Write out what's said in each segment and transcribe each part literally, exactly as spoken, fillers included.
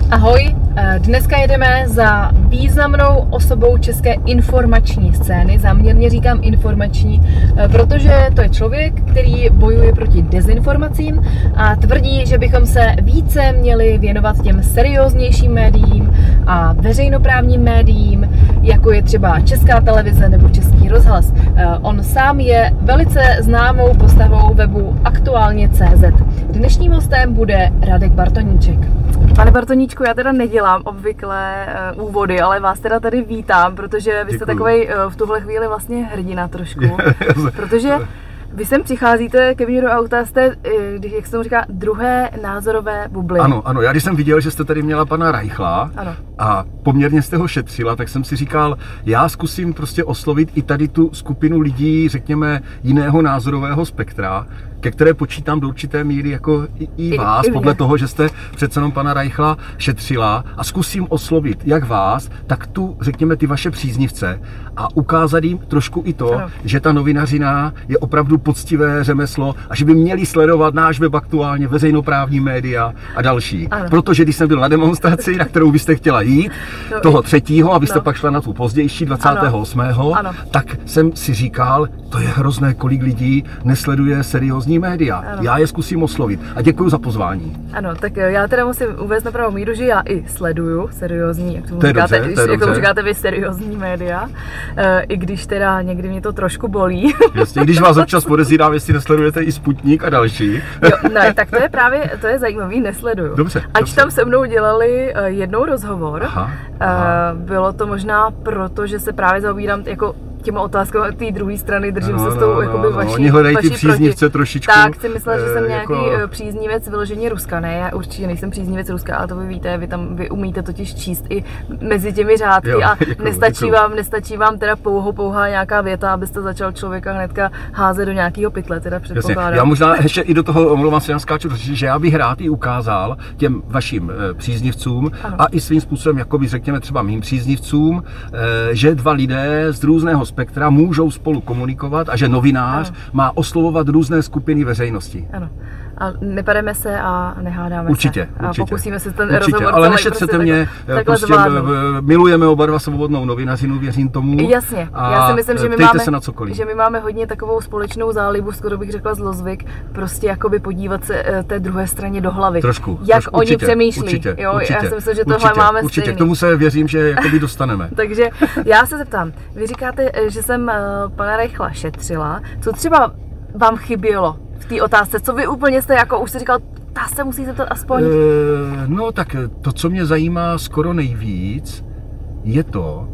Ahoj, dneska jedeme za významnou osobou české informační scény. Záměrně říkám informační, protože to je člověk, který bojuje proti dezinformacím a tvrdí, že bychom se více měli věnovat těm serióznějším médiím a veřejnoprávním médiím, jako je třeba Česká televize nebo Český rozhlas. On sám je velice známou postavou webu aktuálně tečka cé zet. Dnešním hostem bude Radek Bartoníček. Pane Bartoníčku, já teda nedělám obvykle uh, úvody, ale vás teda tady vítám, protože vy jste takovej uh, v tuhle chvíli vlastně hrdina trošku, protože vy sem přicházíte ke mně do auta, jste, jak se tomu říká, druhé názorové bubliny. Ano, ano, já když jsem viděl, že jste tady měla pana Reichla ano. a poměrně jste ho šetřila, tak jsem si říkal, já zkusím prostě oslovit i tady tu skupinu lidí, řekněme, jiného názorového spektra, ke které počítám do určité míry jako i, i vás, I, i podle toho, že jste přece jenom pana Reichla šetřila, a zkusím oslovit jak vás, tak tu, řekněme, ty vaše příznivce a ukázat jim trošku i to, ano. že ta novinařina je opravdu poctivé řemeslo a že by měli sledovat náš web aktuálně, veřejnoprávní média a další. Ano. Protože když jsem byl na demonstraci, na kterou byste chtěla jít, no, toho třetího, a vy jste no. pak šla na tu pozdější, dvacátého osmého Ano. tak jsem si říkal, to je hrozné, kolik lidí nesleduje seriózní média. Ano. Já je zkusím oslovit a děkuji za pozvání. Ano, tak já teda musím uvést na pravou míru, že já i sleduju seriózní, jak tomu, to říkáte, dobře, to jak tomu říkáte vy, seriózní média, e, i když teda někdy mě to trošku bolí. Jasně, když vás občas podezírám, jestli nesledujete i Sputnik a další. Jo, ne, tak to je právě, to je zajímavý, nesleduju. Dobře. Ať dobře. tam se mnou dělali uh, jednou rozhovor, aha, aha. Uh, bylo to možná proto, že se právě zaobírám jako těma otázkama té druhé strany, držím no, se s tou no, jakoby no, vaší, Oni hledají vaší ty příznivce proti. trošičku. Tak si myslela, že jsem e, nějaký jako... příznivec vyloženě Ruska. Ne, já určitě nejsem příznivec Ruska, ale to vy víte, vy tam vy umíte totiž číst i mezi těmi řádky jo, a děkuju, nestačí děkuju. vám, nestačí vám teda pouho, pouhá nějaká věta, abyste začal člověka hnedka házet do nějakého pytle, teda předpokládám. Já možná ještě i do toho, omlouvám se, skáču, že já bych rád i ukázal těm vašim příznivcům ano. a i svým způsobem, jakoby řekněme třeba mým příznivcům, že dva lidé z různého spektra můžou spolu komunikovat a že novinář ano. má oslovovat různé skupiny veřejnosti. Ano. A nepademe se a nehádáme určitě, se. A určitě. pokusíme se ten určitě. rozhovor Ale nešetřete prostě mě, takhle, prostě takhle milujeme oba dva svobodnou novinařinu, věřím tomu. Jasně, a já si myslím, že my, máme, se na cokoliv. že my máme hodně takovou společnou zálibu, skoro bych řekla zlozvyk, prostě jakoby podívat se té druhé straně do hlavy. Trošku. Jak trošku, oni určitě, přemýšlí. Určitě, jo, určitě, já si myslím, že určitě, tohle máme určitě. stejný. K tomu se věřím, že jakoby dostaneme. Takže já se zeptám, vy říkáte, že jsem pana Reichla šetřila, co třeba vám chybělo v té otázce, co vy úplně jste jako už si říkal, ta se musí zeptat aspoň. E, no tak to, co mě zajímá skoro nejvíc, je to,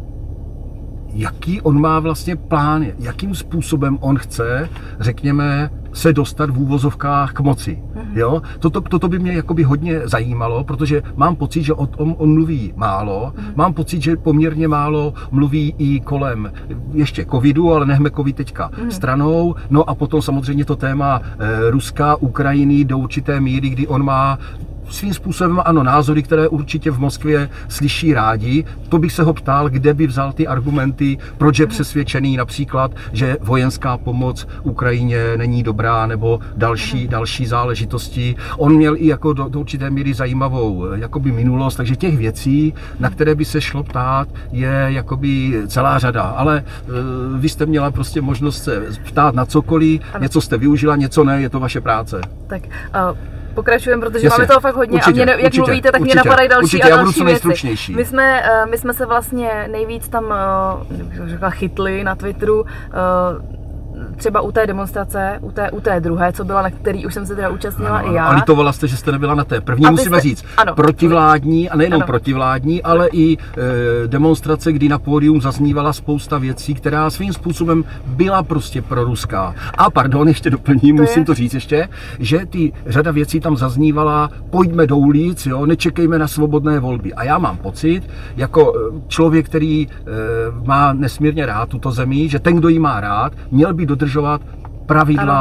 jaký on má vlastně plán, jakým způsobem on chce, řekněme, se dostat v úvozovkách k moci. Mm-hmm. Jo? Toto, toto by mě jakoby hodně zajímalo, protože mám pocit, že o tom on mluví málo. Mm-hmm. Mám pocit, že poměrně málo mluví i kolem ještě covidu, ale nechme covid teďka mm-hmm. stranou. No a potom samozřejmě to téma e, Ruska, Ukrajiny do určité míry, kdy on má svým způsobem ano, názory, které určitě v Moskvě slyší rádi. To bych se ho ptal, kde by vzal ty argumenty, proč je přesvědčený například, že vojenská pomoc Ukrajině není dobrá, nebo další, další záležitosti. On měl i jako do, do určité míry zajímavou jakoby minulost, takže těch věcí, na které by se šlo ptát, je jakoby celá řada. Ale uh, vy jste měla prostě možnost se ptát na cokoliv, ano. něco jste využila, něco ne, je to vaše práce. Tak, uh... Pokračujeme, protože Jasně, máme toho fakt hodně určitě, a mě, jak určitě, mluvíte, tak určitě, mě napadají další určitě, a další věci. My jsme, my jsme se vlastně nejvíc tam, jak řekla, chytli na Twitteru, třeba u té demonstrace, u té, u té druhé, co byla, na který už jsem se teda účastnila ano, i já. A litovala jste, že jste nebyla na té první, Abyste, musíme říct, ano, protivládní, a nejenom ano. protivládní, ale i e, demonstrace, kdy na pódium zaznívala spousta věcí, která svým způsobem byla prostě proruská. A pardon, ještě doplním, to musím je... to říct ještě, že ty řada věcí tam zaznívala, pojďme do ulic, jo, nečekejme na svobodné volby. A já mám pocit, jako člověk, který e, má nesmírně rád tuto zemi, že ten, kdo ji má rád, měl by dodržovat pravidla ano.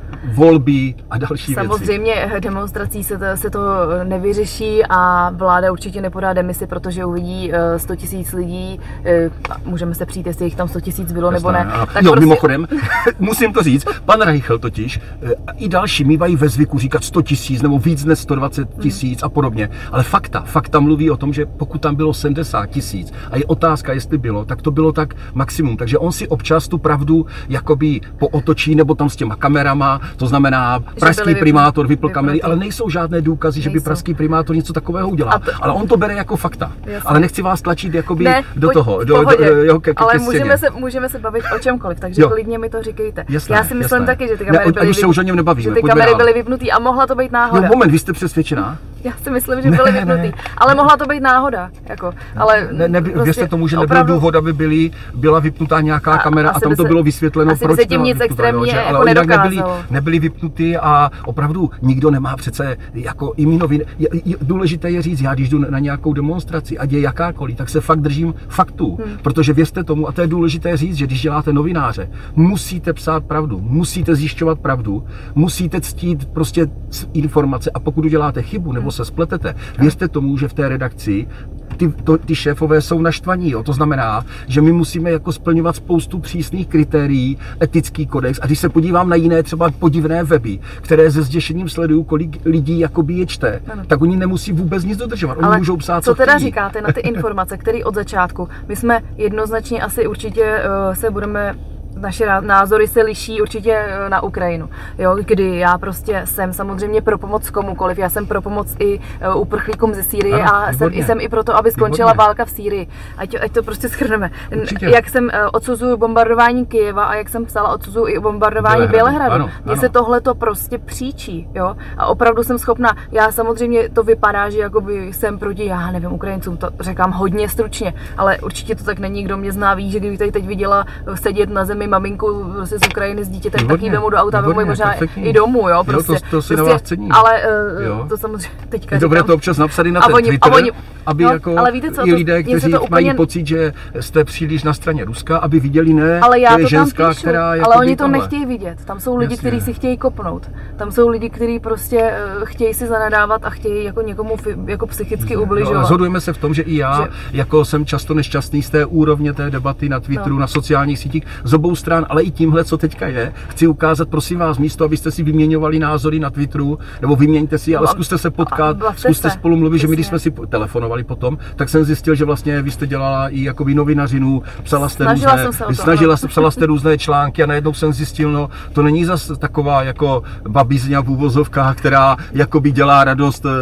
volby a další Samozřejmě věci. Samozřejmě demonstrací se to, se to nevyřeší a vláda určitě nepodá demisi, protože uvidí sto tisíc lidí, můžeme se přijít, jestli jich tam sto tisíc bylo nebo ne. Tak no, prostě... mimochodem, musím to říct, pan Reichl totiž i další mývají ve zvyku říkat sto tisíc nebo víc než sto dvacet tisíc a podobně, ale fakta, fakta mluví o tom, že pokud tam bylo sedmdesát tisíc a je otázka, jestli bylo, tak to bylo tak maximum, takže on si občas tu pravdu jakoby pootočí nebo tam s těma kamerama, to znamená pražský primátor vypl kamery, ale nejsou žádné důkazy, nejsou. Že by pražský primátor něco takového udělal. To... Ale on to bere jako fakta. Jasně. Ale nechci vás tlačit jakoby ne, do toho. Do, do, jo, ke, ke ale můžeme se, můžeme se bavit o čemkoliv, takže jo. Klidně mi to říkejte. Jasné, já si myslím jasné. taky, že ty kamery ne, byly, už se už o něm nebavíme, že ty kamery byly vypnutý a mohla to být náhoda. Jo, moment, vy jste přesvědčená? Já si myslím, že byly vypnutý, ale mohla to být náhoda. Jako, ale ne, ne, prostě věřte tomu, že nebyl opravdu... důvod, aby byly, byla vypnutá nějaká a, kamera a tam to bylo vysvětleno, asi proč by se tím nic extrémně jako ale nedokázalo. Nebyly, nebyly vypnutý a opravdu nikdo nemá přece jako i my novin. Důležité je říct, já když jdu na nějakou demonstraci, ať je jakákoliv, tak se fakt držím faktů, hmm. protože věřte tomu, a to je důležité říct, že když děláte novináře, musíte psát pravdu, musíte zjišťovat pravdu, musíte ctít prostě informace a pokud uděláte chybu nebo se spletete, věřte tomu, že v té redakci ty, to, ty šéfové jsou naštvaní. Jo. To znamená, že my musíme jako splňovat spoustu přísných kritérií, etický kodex. A když se podívám na jiné třeba podivné weby, které se zděšením sledují, kolik lidí jakoby je čte, ano. tak oni nemusí vůbec nic dodržovat. Oni ale můžou psát, co, co teda chtějí. Říkáte na ty informace, které od začátku, my jsme jednoznačně asi určitě uh, se budeme naše názory se liší určitě na Ukrajinu, jo, kdy já prostě jsem samozřejmě pro pomoc komukoliv, já jsem pro pomoc i uprchlíkům ze Sýrie ano, a jsem, jsem i pro to, aby skončila výborně. Válka v Sýrii. Ať, ať to prostě shrneme. Určitě. Jak jsem odsuzuju bombardování Kyjeva a jak jsem psala, odsuzuju i bombardování Bělehradu. Mně se tohle to prostě příčí, jo, a opravdu jsem schopna, já samozřejmě to vypadá, že jakoby jsem proti, já nevím, Ukrajincům, to říkám hodně stručně, ale určitě to tak není, kdo mě zná, ví, že kdyby tady teď viděla sedět na zemi maminku prostě z Ukrajiny s dítětem, tak jí vemu do auta, vemu možná perfektní. I domů, jo, prostě. Jo, to, to si prostě, na vás cení. Ale uh, to samozřejmě teďka je dobré to občas napsat i na ten oni, Twitter, oni, aby no, jako ale víte co, i lidé, kteří to úplně... mají pocit, že jste příliš na straně Ruska, aby viděli, ne, ale já to je to ženská, píšu, která ale oni to tohle. Nechtějí vidět. Tam jsou lidi, kteří si chtějí kopnout. Tam jsou lidi, kteří prostě uh, chtějí si zanadávat a chtějí jako někomu jako psychicky ubližovat. No, shodujeme se v tom, že i já že... jako jsem často nešťastný z té úrovně té debaty na Twitteru, no. na sociálních sítích, z obou stran, ale i tímhle, co teďka je. Chci ukázat, prosím vás, místo, abyste si vyměňovali názory na Twitteru, nebo vyměňte si, ale no, zkuste se potkat, zkuste se. spolu mluvit, že my, když jsme si telefonovali potom, tak jsem zjistil, že vlastně vy jste dělala i jakoby novinařinu, psala jste snažila různé, jsem se o to, snažila se, psala jste různé články a najednou jsem zjistil, no, to není zas taková jako babizňa v úvozovkách, která jakoby dělá radost uh,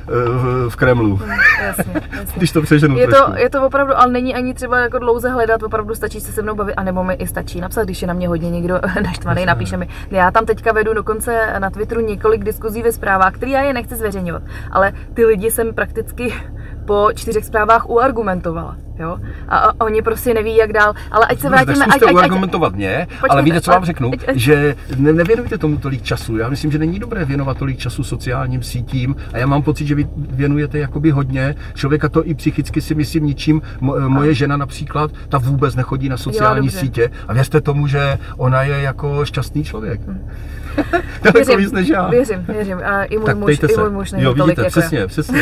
uh, v Kremlu. Hmm, jasně, jasně. Když to přeženu je trošku. to, je to opravdu, ale není ani třeba jako dlouze hledat, opravdu stačí se se mnou bavit, anebo mi i stačí napsat, když je na mě hodně někdo naštvaný, napíše mi. Já tam teďka vedu dokonce na Twitteru několik diskuzí ve zprávách, které já je nechci zveřejňovat, ale ty lidi jsem prakticky po čtyřech zprávách uargumentovala. Jo? A, a oni prostě neví, jak dál. Ale ať se vrátíme... Ať, ať, uargumentovat mě, počkejte, ale víte, co vám řeknu? Ať, ať, že ne, nevěnujte tomu tolik času. Já myslím, že není dobré věnovat tolik času sociálním sítím a já mám pocit, že vy věnujete jakoby hodně. Člověka to i psychicky si myslím ničím. Mo, moje žena například, ta vůbec nechodí na sociální jo, sítě a věřte tomu, že ona je jako šťastný člověk. Hmm. Věřím, víc než já. Věřím, věřím. A i můj tak muž, i můj muž není jo, vidíte, tolik jako přesně, já. přesně.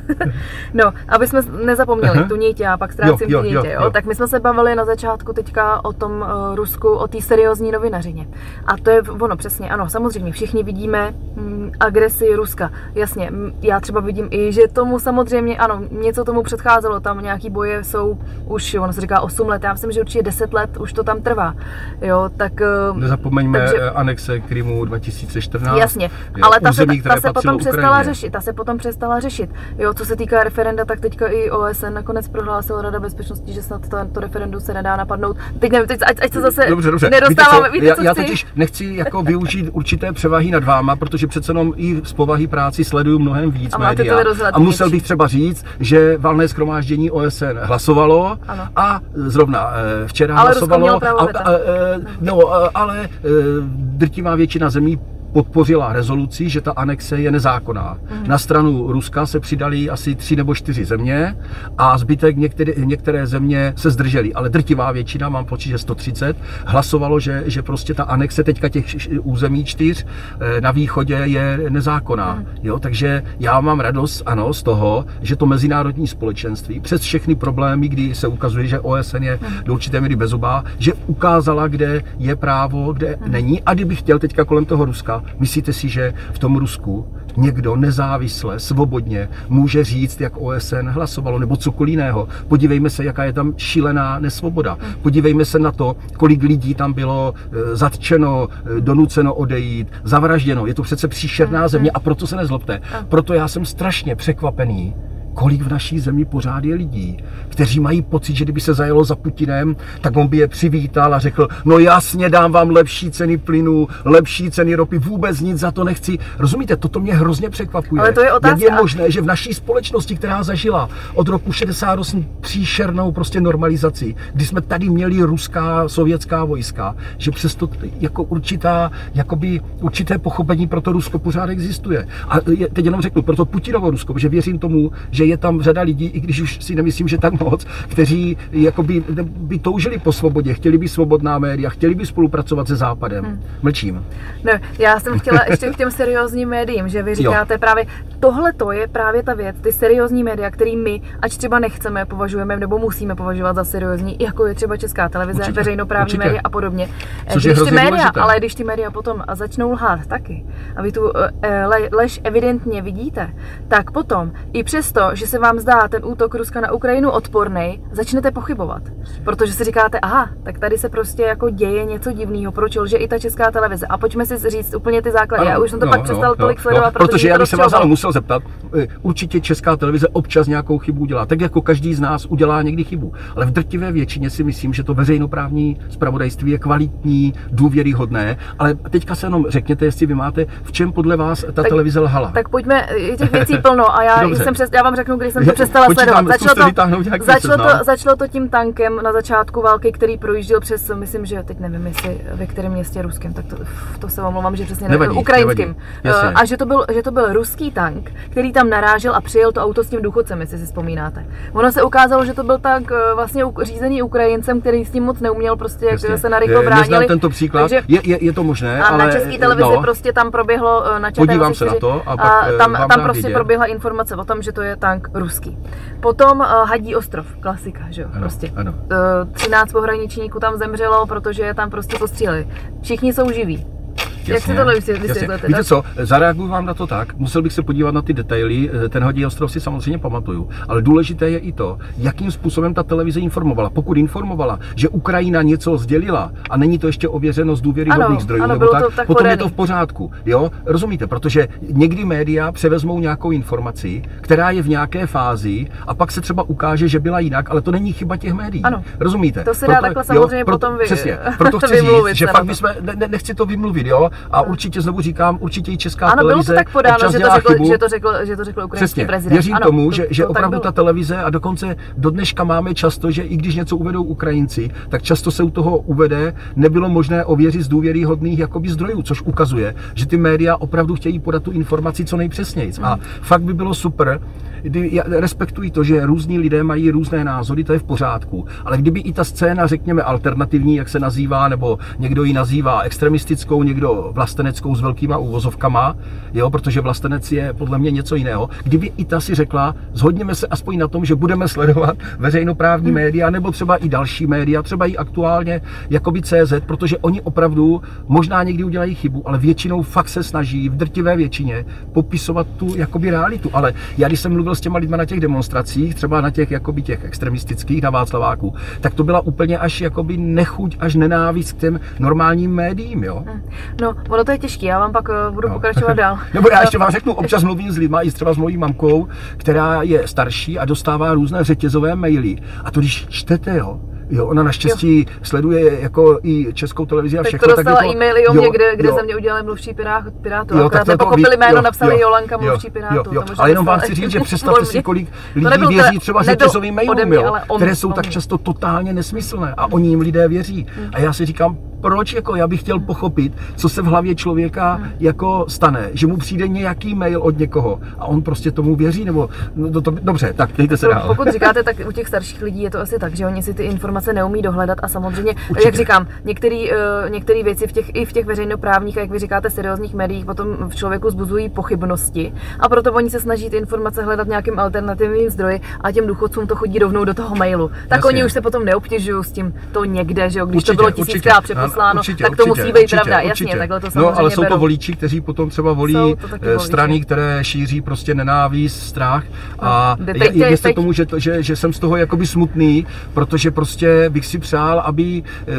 No, aby jsme nezapomněli uh-huh. tu nitě a pak ztrácím jo, jo, tu nitě, jo, jo, jo. Tak my jsme se bavili na začátku teďka o tom uh, Rusku, o té seriózní novinařině. A to je ono přesně, ano, samozřejmě všichni vidíme mm, agresi Ruska. Jasně, já třeba vidím i, že tomu samozřejmě, ano, něco tomu předcházelo, tam nějaký boje jsou už, ono se říká osm let, já myslím, že určitě deset let už to tam trvá. Jo, tak... Uh, Nezapomeňme takže, anexe Krymu dva tisíce čtrnáct. Jasně, jo, ale ta území, se, ta se potom Ukrajině. přestala řešit, ta se potom přestala řešit. Jo, co se týká referenda, tak teďka i O S N nakonec prohlásila Rada bezpečnosti, že snad to, to referendum se nedá napadnout. Teď nevím, teď, ať, ať se zase dobře, dobře. nedostáváme. Víte co? Víte, co já, já totiž nechci jako využít určité převahy nad váma, protože přece jenom i z povahy práci sleduju mnohem víc a média. A musel bych třeba říct, že valné shromáždění O S N hlasovalo ano. a zrovna včera ale hlasovalo. A, a, no, ale drtivá většina zemí podpořila rezoluci, že ta anexe je nezákonná. Mm. Na stranu Ruska se přidali asi tři nebo čtyři země a zbytek některé, některé země se zdrželi, ale drtivá většina, mám pocit, že sto třicet, hlasovalo, že, že prostě ta anexe teďka těch území čtyř na východě je nezákonná. Mm. Jo, takže já mám radost, ano, z toho, že to mezinárodní společenství přes všechny problémy, kdy se ukazuje, že O S N je do určité míry bezzubá, že ukázala, kde je právo, kde mm. není. A kdybych chtěl teďka kolem toho Ruska, myslíte si, že v tom Rusku někdo nezávisle, svobodně může říct, jak O S N hlasovalo, nebo cokoliv jiného. Podívejme se, jaká je tam šílená nesvoboda. Podívejme se na to, kolik lidí tam bylo zatčeno, donuceno odejít, zavražděno. Je to přece příšerná země a proto se nezlobte. Proto já jsem strašně překvapený, kolik v naší zemi pořád je lidí, kteří mají pocit, že kdyby se zajelo za Putinem, tak on by je přivítal a řekl, no jasně, dám vám lepší ceny plynu, lepší ceny ropy, vůbec nic za to nechci. Rozumíte, toto mě hrozně překvapuje. Ale to je otázka. Jak je možné, že v naší společnosti, která zažila od roku šedesát osm příšernou prostě normalizaci, kdy jsme tady měli ruská, sovětská vojska, že přesto jako určitá, jakoby určité pochopení pro to Rusko pořád existuje. A teď jenom řeknu, pro to Putinovo Rusko, protože věřím tomu, že je tam řada lidí, i když už si nemyslím, že tak moc, kteří jakoby by toužili po svobodě, chtěli by svobodná média, chtěli by spolupracovat se Západem. Hmm. Mlčím. No, já jsem chtěla ještě k těm seriózním médiím, že vy říkáte jo. právě, tohle to je právě ta věc, ty seriózní média, který my, ať třeba nechceme, považujeme nebo musíme považovat za seriózní, jako je třeba Česká televize, určitě, veřejnoprávní určitě. média a podobně. Což když ty média, důležité. ale když ty média potom začnou lhát taky, a vy tu le, lež evidentně vidíte, tak potom i přesto, že se vám zdá ten útok Ruska na Ukrajinu odporný, začnete pochybovat. Protože si říkáte, aha, tak tady se prostě jako děje něco divného, proč lže i ta Česká televize. A pojďme si říct úplně ty základy. Ano, já už jsem to no, pak no, přestal no, tolik no, sledovat, no, protože já bych se vás ale musel zeptat, určitě Česká televize občas nějakou chybu udělá, tak jako každý z nás udělá někdy chybu. Ale v drtivé většině si myslím, že to veřejnoprávní zpravodajství je kvalitní, důvěryhodné. Ale teďka se jenom řekněte, jestli vy máte, v čem podle vás ta tak, televize lhala. Tak pojďme, je těch věcí plno a já, jsem přes, já vám řeknu, když jsem to přestala sledovat. Začalo to, začalo, to, začalo to tím tankem na začátku války, který projížděl přes, myslím, že teď nevím, jestli ve kterém městě ruském, tak to, to se omlouvám, že přesně nevím, ukrajinským. A že to, byl, že to byl ruský tank, který tam narážel a přijel to auto s tím důchodcem, jestli si vzpomínáte. Ono se ukázalo, že to byl tank vlastně řízený Ukrajincem, který s tím moc neuměl, prostě jak jasně. se narychlo bránili. Neznám tento příklad, takže, je, je, je to možné, a ale na české televizi no, prostě tam proběhlo na podívám se na to a, pak a tam, tam prostě vidět. proběhla informace o tom, že to je tank ruský. Potom uh, Hadí ostrov, klasika, že jo, ano, prostě. Ano. Uh, třináct pohraničníků tam zemřelo, protože je tam prostě postříleli. Všichni jsou živí. Jak si tohle vysvětlete? Víte co, zareaguju vám na to tak, musel bych se podívat na ty detaily, ten Hadí ostrov si samozřejmě pamatuju, ale důležité je i to, jakým způsobem ta televize informovala. Pokud informovala, že Ukrajina něco sdělila a není to ještě ověřeno z důvěryhodných zdrojů, ano, nebo tak, tak potom podaný. Je to v pořádku. Jo? Rozumíte? Protože někdy média převezmou nějakou informaci, která je v nějaké fázi a pak se třeba ukáže, že byla jinak, ale to není chyba těch médií. Ano. Rozumíte? To se dá takhle samozřejmě jo, potom vy... Přesně. Proto chci říct, že fakt bychom, ne, nechci to vymluvit, jo? A určitě znovu říkám, určitě i Česká ano, televize bylo to tak podáno, že to, řekl, chybu. že to řekl, že to řekl ukrajinský Přesně, prezident. Věřím ano, tomu, to, že, to, že to opravdu ta televize a dokonce do dneška máme často, že i když něco uvedou Ukrajinci, tak často se u toho uvede, nebylo možné ověřit z důvěryhodných jakoby zdrojů, což ukazuje, že ty média opravdu chtějí podat tu informaci co nejpřesněji. Hmm. A fakt by bylo super, kdy já respektuji to, že různí lidé mají různé názory, to je v pořádku, ale kdyby i ta scéna, řekněme, alternativní, jak se nazývá, nebo někdo ji nazývá extremistickou, někdo vlasteneckou s velkýma úvozovkama, jo, protože vlastenec je podle mě něco jiného. Kdyby i ta si řekla, shodněme se aspoň na tom, že budeme sledovat veřejnoprávní hmm. média, nebo třeba i další média, třeba i aktuálně jakoby C Z, protože oni opravdu možná někdy udělají chybu, ale většinou fakt se snaží v drtivé většině popisovat tu jakoby realitu. Ale já když jsem mluvil s těma lidma na těch demonstracích, třeba na těch jakoby těch extremistických na Václaváku, tak to byla úplně až jakoby nechuť, až nenávist k těm normálním médiím, jo. No, ono to je těžké, já vám pak budu no. pokračovat dál. Nebo já ještě vám řeknu, občas mluvím s lidma, i třeba s mojí mamkou, která je starší a dostává různé řetězové maily. A to když čtete, jo, Jo, ona naštěstí jo. sleduje jako i Českou televizi a tak všechno. To dostala tak e-maily o mě, kde, kde ze mě udělali mluvčí Pirátu. Jo, akorát nepochopili jméno, napsali Jolanka mluvčí Pirátu. Jo, jo. Ale jenom vám chci říct, že představte si, kolik lidí věří třeba řetězovým mailům, jo, které jsou tak často totálně nesmyslné a oni jim lidé věří. A já si říkám, proč, jako já bych chtěl pochopit, co se v hlavě člověka hmm. jako stane, že mu přijde nějaký mail od někoho a on prostě tomu věří, nebo no, to, dobře, tak dejte se dál. Pokud říkáte, tak u těch starších lidí je to asi tak, že oni si ty informace neumí dohledat a samozřejmě, určitě. Jak říkám, některé uh, některé věci v těch, i v těch veřejnoprávních, a jak vy říkáte, seriózních médiích potom v člověku vzbuzují pochybnosti a proto oni se snaží ty informace hledat nějakým alternativním zdroji a těm důchodcům to chodí rovnou do toho mailu. Tak jasně. Oni už se potom neobtěžují s tím to někde, že jo, když určitě, to bylo tisíckrát přeposláno, určitě, tak to určitě, musí být určitě, pravda, určitě. Jasně, takhle to samozřejmě. No, ale jsou berou. to voliči, kteří potom třeba volí strany, které šíří prostě nenávist, strach a no, teď, je, věřte tomu, že, to, že, že jsem z toho jakoby smutný, protože prostě bych si přál, aby e,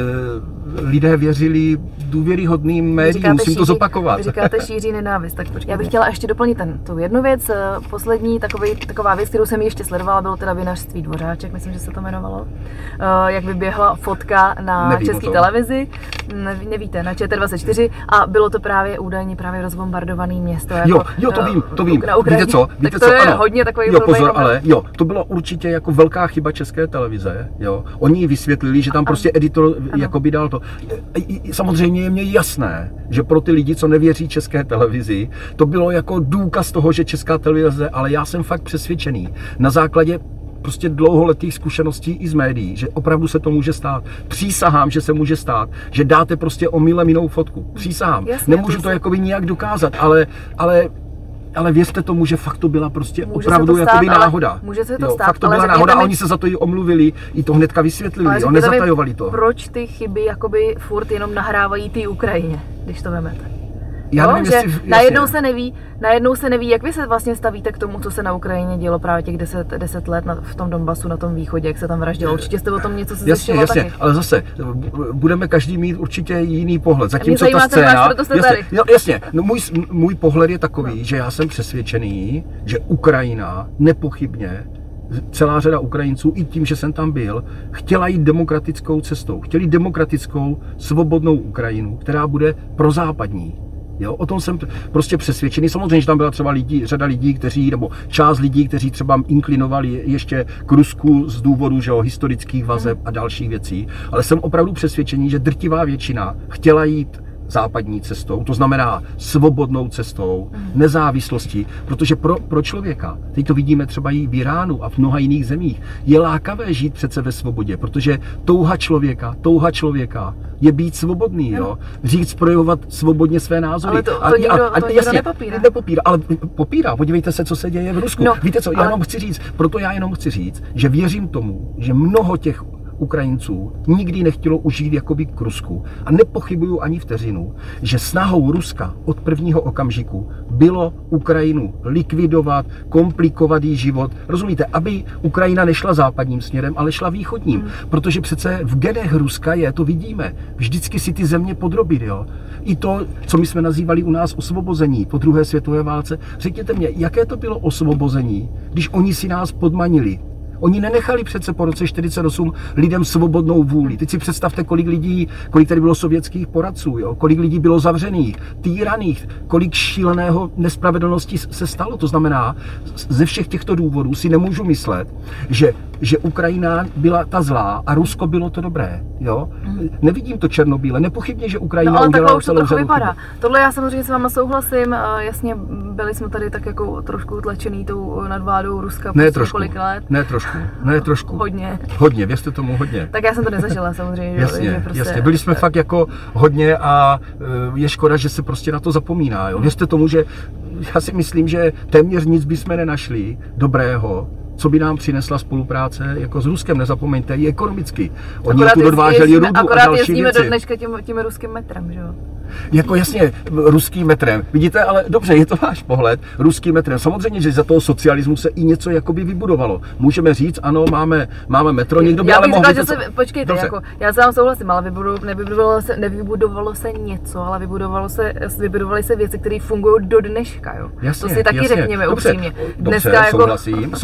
lidé věřili důvěryhodným médiím, musím šíří, to zopakovat. Vy říkáte šíří nenávist, tak já bych chtěla ještě doplnit ten, tu jednu věc, poslední takový, taková věc, kterou jsem ještě sledovala, bylo teda Vinařství Dvořáček, myslím, že se to jmenovalo, e, jak vyběhla fotka na Nevím české televizi, ne, nevíte, na Č T dvacet čtyři a bylo to právě údajně právě rozbombardované město. Jako, jo, jo, to vím, to vím. Víte co? Víte tak to co? je ano. hodně takový jo, pozor, ale jo, to bylo určitě jako velká chyba České televize, jo. Oni vysvětlili, že tam ano. prostě editor jakoby dal to. Samozřejmě je mně jasné, že pro ty lidi, co nevěří České televizi, to bylo jako důkaz toho, že Česká televize, ale já jsem fakt přesvědčený na základě prostě dlouholetých zkušeností i z médií, že opravdu se to může stát. Přísahám, že se může stát, že dáte prostě omylem jinou fotku. Přísahám. Jasně, Nemůžu to jakoby nijak dokázat, ale, ale ale věřte tomu, že fakt to byla prostě může opravdu stát, jakoby náhoda. Může se to jo, stát, fakt to ale byla náhoda mi... a oni se za to i omluvili, i to hnedka vysvětlili, jo, nezatajovali to. Proč ty chyby jakoby furt jenom nahrávají té Ukrajině, když to vemete? Já nevím, no, že jestli, najednou se neví, najednou se neví, jak vy se vlastně stavíte k tomu, co se na Ukrajině dělo právě těch deset, deset let na, v tom Donbasu, na tom východě, jak se tam vraždilo. Určitě jste o tom něco se zjišťovalo jasně, taky. Ale zase, budeme každý mít určitě jiný pohled. Zatímco zajímá, ta scéna, vás, jasně, jasně, no, jasně no, můj, můj pohled je takový, no. že já jsem přesvědčený, že Ukrajina nepochybně, celá řada Ukrajinců, i tím, že jsem tam byl, chtěla jít demokratickou cestou. Chtěli demokratickou, svobodnou Ukrajinu, která bude prozápadní. Jo, o tom jsem prostě přesvědčený. Samozřejmě, že tam byla třeba lidi, řada lidí, kteří, nebo část lidí, kteří třeba inklinovali ještě k Rusku z důvodu, že jo, historických vazeb a dalších věcí. Ale jsem opravdu přesvědčený, že drtivá většina chtěla jít západní cestou, to znamená svobodnou cestou, nezávislostí, protože pro, pro člověka, teď to vidíme třeba i v Iránu a v mnoha jiných zemích, je lákavé žít přece ve svobodě, protože touha člověka, touha člověka je být svobodný, jo? Říct, projevovat svobodně své názory. Ale to, to a, nikdo, a, to jasně, nepopírá. nepopírá. Ale popírá, podívejte se, co se děje v Rusku. No, Víte co, já ale... jenom chci říct, proto já jenom chci říct, že věřím tomu, že mnoho těch Ukrajinců nikdy nechtělo užít jakoby k Rusku. A nepochybuju ani vteřinu, že snahou Ruska od prvního okamžiku bylo Ukrajinu likvidovat, komplikovat jí život. Rozumíte, aby Ukrajina nešla západním směrem, ale šla východním. Hmm. Protože přece v genech Ruska je, to vidíme, vždycky si ty země podrobit, jo. I to, co my jsme nazývali u nás osvobození po druhé světové válce. Řekněte mě, jaké to bylo osvobození, když oni si nás podmanili? Oni nenechali přece po roce čtyřicet osm lidem svobodnou vůli. Teď si představte, kolik lidí, kolik tady bylo sovětských poradců, jo? Kolik lidí bylo zavřených, týraných, kolik šíleného nespravedlnosti se stalo. To znamená, ze všech těchto důvodů si nemůžu myslet, že, že Ukrajina byla ta zlá a Rusko bylo to dobré. Jo? Nevidím to černobíle. Nepochybně, že Ukrajina no, ale udělala celou řadu vypadá. Chybu. Tohle já samozřejmě s váma souhlasím. Jasně, byli jsme tady tak jako trošku tlačený tou nadvládou Ruska ne trošku, kolik let. Ne trošku. Ne, trošku. Hodně. Hodně, věřte tomu hodně. Tak já jsem to nezažila samozřejmě. Jasně, že prostě... jasně. Byli jsme fakt jako hodně a je škoda, že se prostě na to zapomíná. Jo. Věřte tomu, že já si myslím, že téměř nic bychom nenašli dobrého, co by nám přinesla spolupráce jako s Ruskem, nezapomeňte, i ekonomicky. Oni tu odváželi rudu a další věci. Akorát jezdíme do dneška tím, tím ruským metrem, že jo? Jako jasně, ruským metrem. Vidíte, ale dobře, je to váš pohled, ruským metrem. Samozřejmě, že za toho socialismu se i něco jakoby vybudovalo. Můžeme říct, ano, máme, máme metro, někdo by já ale mohl mohl... Že se, počkejte, jako, já se vám souhlasím, ale vybudovalo, nevybudovalo, se, nevybudovalo se něco, ale vybudovalo se, vybudovaly se věci, které fungují do dneška, jo? Jasně, to si taky jasně. řekněme dobře, upřímně. Dneska dobře, jako... souhlasím, souhlasím.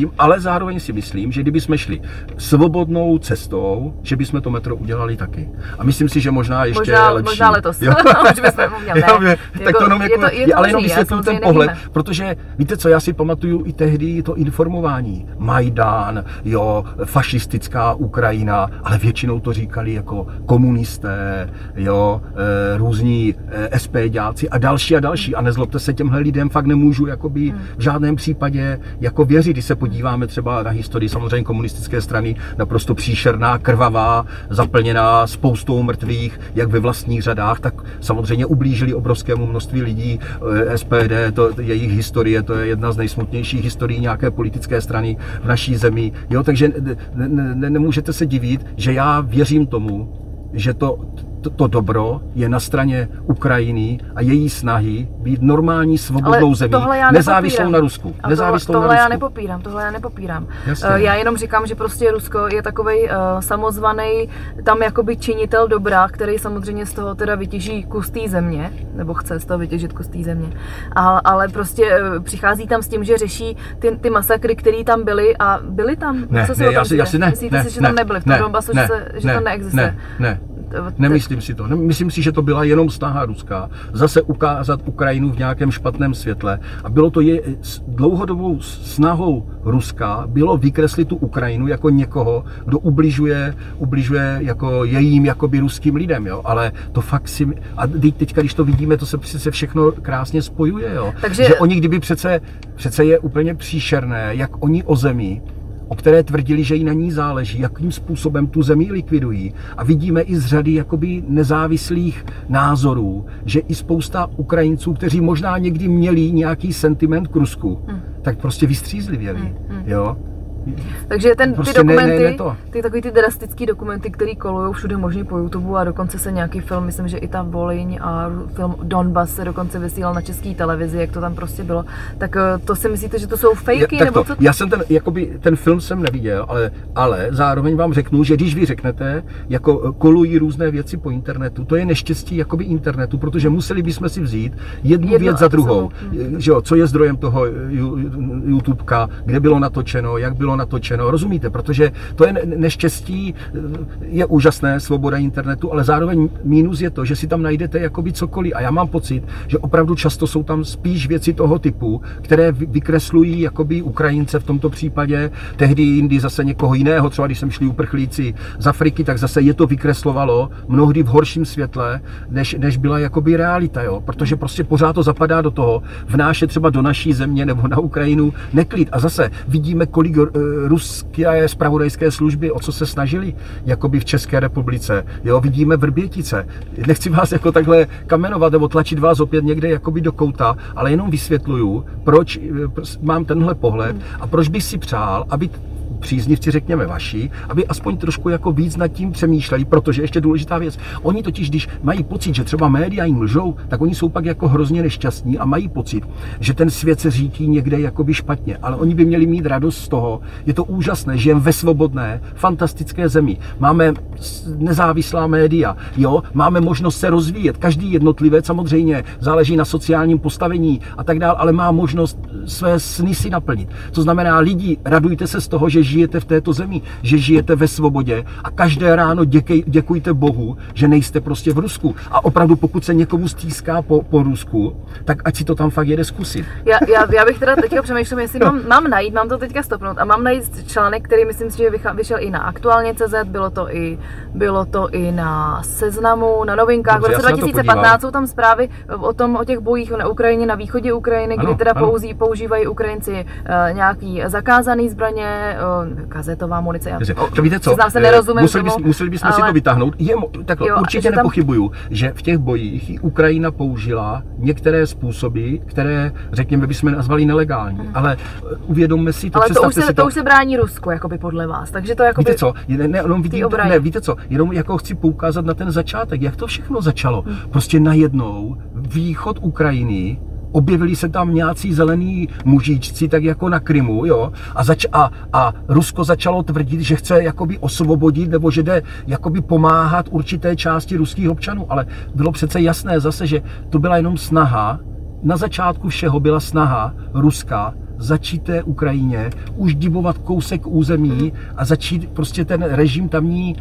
souhlasím, ale zároveň si myslím, že kdyby jsme šli svobodnou cestou, že bychom to metro udělali taky. A myslím si, že možná ještě možná, lepší. Možná letos. Jo? Už bychom uměli, ne. Jo, je, tak jako, to jenom jako, je to, je to ale jenom možný, vysvětluji ten nevíme. pohled, protože víte co, já si pamatuju i tehdy to informování. Majdán, jo, fašistická Ukrajina, ale většinou to říkali jako komunisté, jo, e, různí e, SPďáci a další a další. A nezlobte se, těmhle lidem fakt nemůžu jakoby hmm. v žádném případě jako věřit. Když se podíváme třeba na historii samozřejmě komunistické strany, naprosto příšerná, krvavá, zaplněná spoustou mrtvých, jak ve vlastních řadách, tak samozřejmě ublížili obrovskému množství lidí. S P D, to jejich historie, to je jedna z nejsmutnějších historií nějaké politické strany v naší zemi. Jo, takže ne, ne, nemůžete se divit, že já věřím tomu, že to, to, to dobro je na straně Ukrajiny a její snahy být normální svobodnou zemí, nezávislou na Rusku. A nezávislou tohle, tohle na Rusku. já nepopírám, tohle já nepopírám. Jasně. Já jenom říkám, že prostě Rusko je takovej uh, samozvaný tam jakoby činitel dobra, který samozřejmě z toho teda vytěží kus té země, nebo chce z toho vytěžit kus té země. A, ale prostě uh, přichází tam s tím, že řeší ty, ty masakry, které tam byly a byly tam. Ne, co si ne, o tom já si, já si ne, Myslíte ne, si, že ne, tam nebyly v tom Donbasu, že, se, že ne, to neexistuje? Ne, ne. Nemyslím si to. Myslím si, že to byla jenom snaha Ruska zase ukázat Ukrajinu v nějakém špatném světle. A bylo to je, dlouhodobou snahou Ruska bylo vykreslit tu Ukrajinu jako někoho, kdo ubližuje, ubližuje jako jejím jakoby ruským lidem. Jo? Ale to fakt si... A teďka, když to vidíme, to se přece všechno krásně spojuje. Jo? Takže... Že oni kdyby přece, přece je úplně příšerné, jak oni o zemi, o které tvrdili, že jí na ní záleží, jakým způsobem tu zemi likvidují. A vidíme i z řady jakoby nezávislých názorů, že i spousta Ukrajinců, kteří možná někdy měli nějaký sentiment k Rusku, hmm. tak prostě vystřízlivěli. Hmm. Hmm. Jo? Takže ten, prostě ty dokumenty, ne, ne, ne to. ty takový ty drastický dokumenty, který kolují všude možný po YouTube a dokonce se nějaký film, myslím, že i ta Volyň a film Donbas se dokonce vysílal na české televizi, jak to tam prostě bylo, tak to si myslíte, že to jsou fakey? Ja, nebo to, co? Já jsem ten, jakoby, ten film jsem neviděl, ale, ale zároveň vám řeknu, že když vy řeknete, jako kolují různé věci po internetu, to je neštěstí jakoby internetu, protože museli bychom si vzít jednu, jednu věc za druhou, hmm. že jo, co je zdrojem toho YouTubeka, kde bylo natočeno, jak bylo natočeno, rozumíte? Protože to je neštěstí, je úžasné, svoboda internetu, ale zároveň mínus je to, že si tam najdete jakoby cokoliv a já mám pocit, že opravdu často jsou tam spíš věci toho typu, které vykreslují jakoby Ukrajince v tomto případě, tehdy jindy zase někoho jiného, třeba když sem šli uprchlíci z Afriky, tak zase je to vykreslovalo mnohdy v horším světle, než, než byla jakoby realita, jo? Protože prostě pořád to zapadá do toho, vnášet třeba do naší země nebo na Ukrajinu neklid a zase vidíme, kolik ruské zpravodajské služby, o co se snažili, jakoby v České republice. Jo, vidíme Vrbětice. Nechci vás jako takhle kamenovat nebo tlačit vás opět někde jakoby do kouta, ale jenom vysvětluju, proč mám tenhle pohled a proč bych si přál, aby příznivci, řekněme vaši, aby aspoň trošku jako víc nad tím přemýšleli, protože ještě důležitá věc. Oni totiž, když mají pocit, že třeba média jim lžou, tak oni jsou pak jako hrozně nešťastní a mají pocit, že ten svět se řídí někde jakoby špatně. Ale oni by měli mít radost z toho. Je to úžasné, žijeme ve svobodné, fantastické zemi. Máme nezávislá média, jo? Máme možnost se rozvíjet. Každý jednotlivec samozřejmě záleží na sociálním postavení a tak dále, ale má možnost své sny si naplnit. To znamená, lidi, radujte se z toho, že žijete v této zemi, že žijete ve svobodě a každé ráno děkej, děkujte Bohu, že nejste prostě v Rusku. A opravdu, pokud se někomu stýská po, po Rusku, tak ať si to tam fakt jede zkusit. Já, já, já bych teda teďka přemýšlel, jestli mám, mám najít, mám to teďka stopnout a mám najít článek, který myslím si, že vyšel i na Aktuálně tečka cé zet, bylo to i, bylo to i na Seznamu, na Novinkách. Dobře, v roce dva tisíce patnáct jsou tam zprávy o tom, o těch bojích na Ukrajině, na východě Ukrajiny, ano, kdy teda pouzí, používají Ukrajinci uh, nějaký zakázaný zbraně, uh, kazetová munice. Já, to víte co? Se nerozumím museli, tomu, bys, museli bychom ale... si to vytáhnout. Je, takhle, jo, určitě tam... nepochybuju, že v těch bojích Ukrajina použila některé způsoby, které, řekněme, bychom nazvali nelegální. Hmm. Ale uvědomme si to, ale to už, se, si to... to už se brání Rusku, jakoby podle vás. Takže to jakoby... Víte co? Ne, ne, no, vidím, ne, víte co? Jenom jako chci poukázat na ten začátek, jak to všechno začalo. Hmm. Prostě najednou východ Ukrajiny, objevili se tam nějací zelení mužičci, tak jako na Krymu, jo, a, zač- a, a Rusko začalo tvrdit, že chce jakoby osvobodit, nebo že jde jakoby pomáhat určité části ruských občanů, ale bylo přece jasné zase, že to byla jenom snaha, na začátku všeho byla snaha Ruska začít té Ukrajině už dibovat kousek území a začít prostě ten režim tamní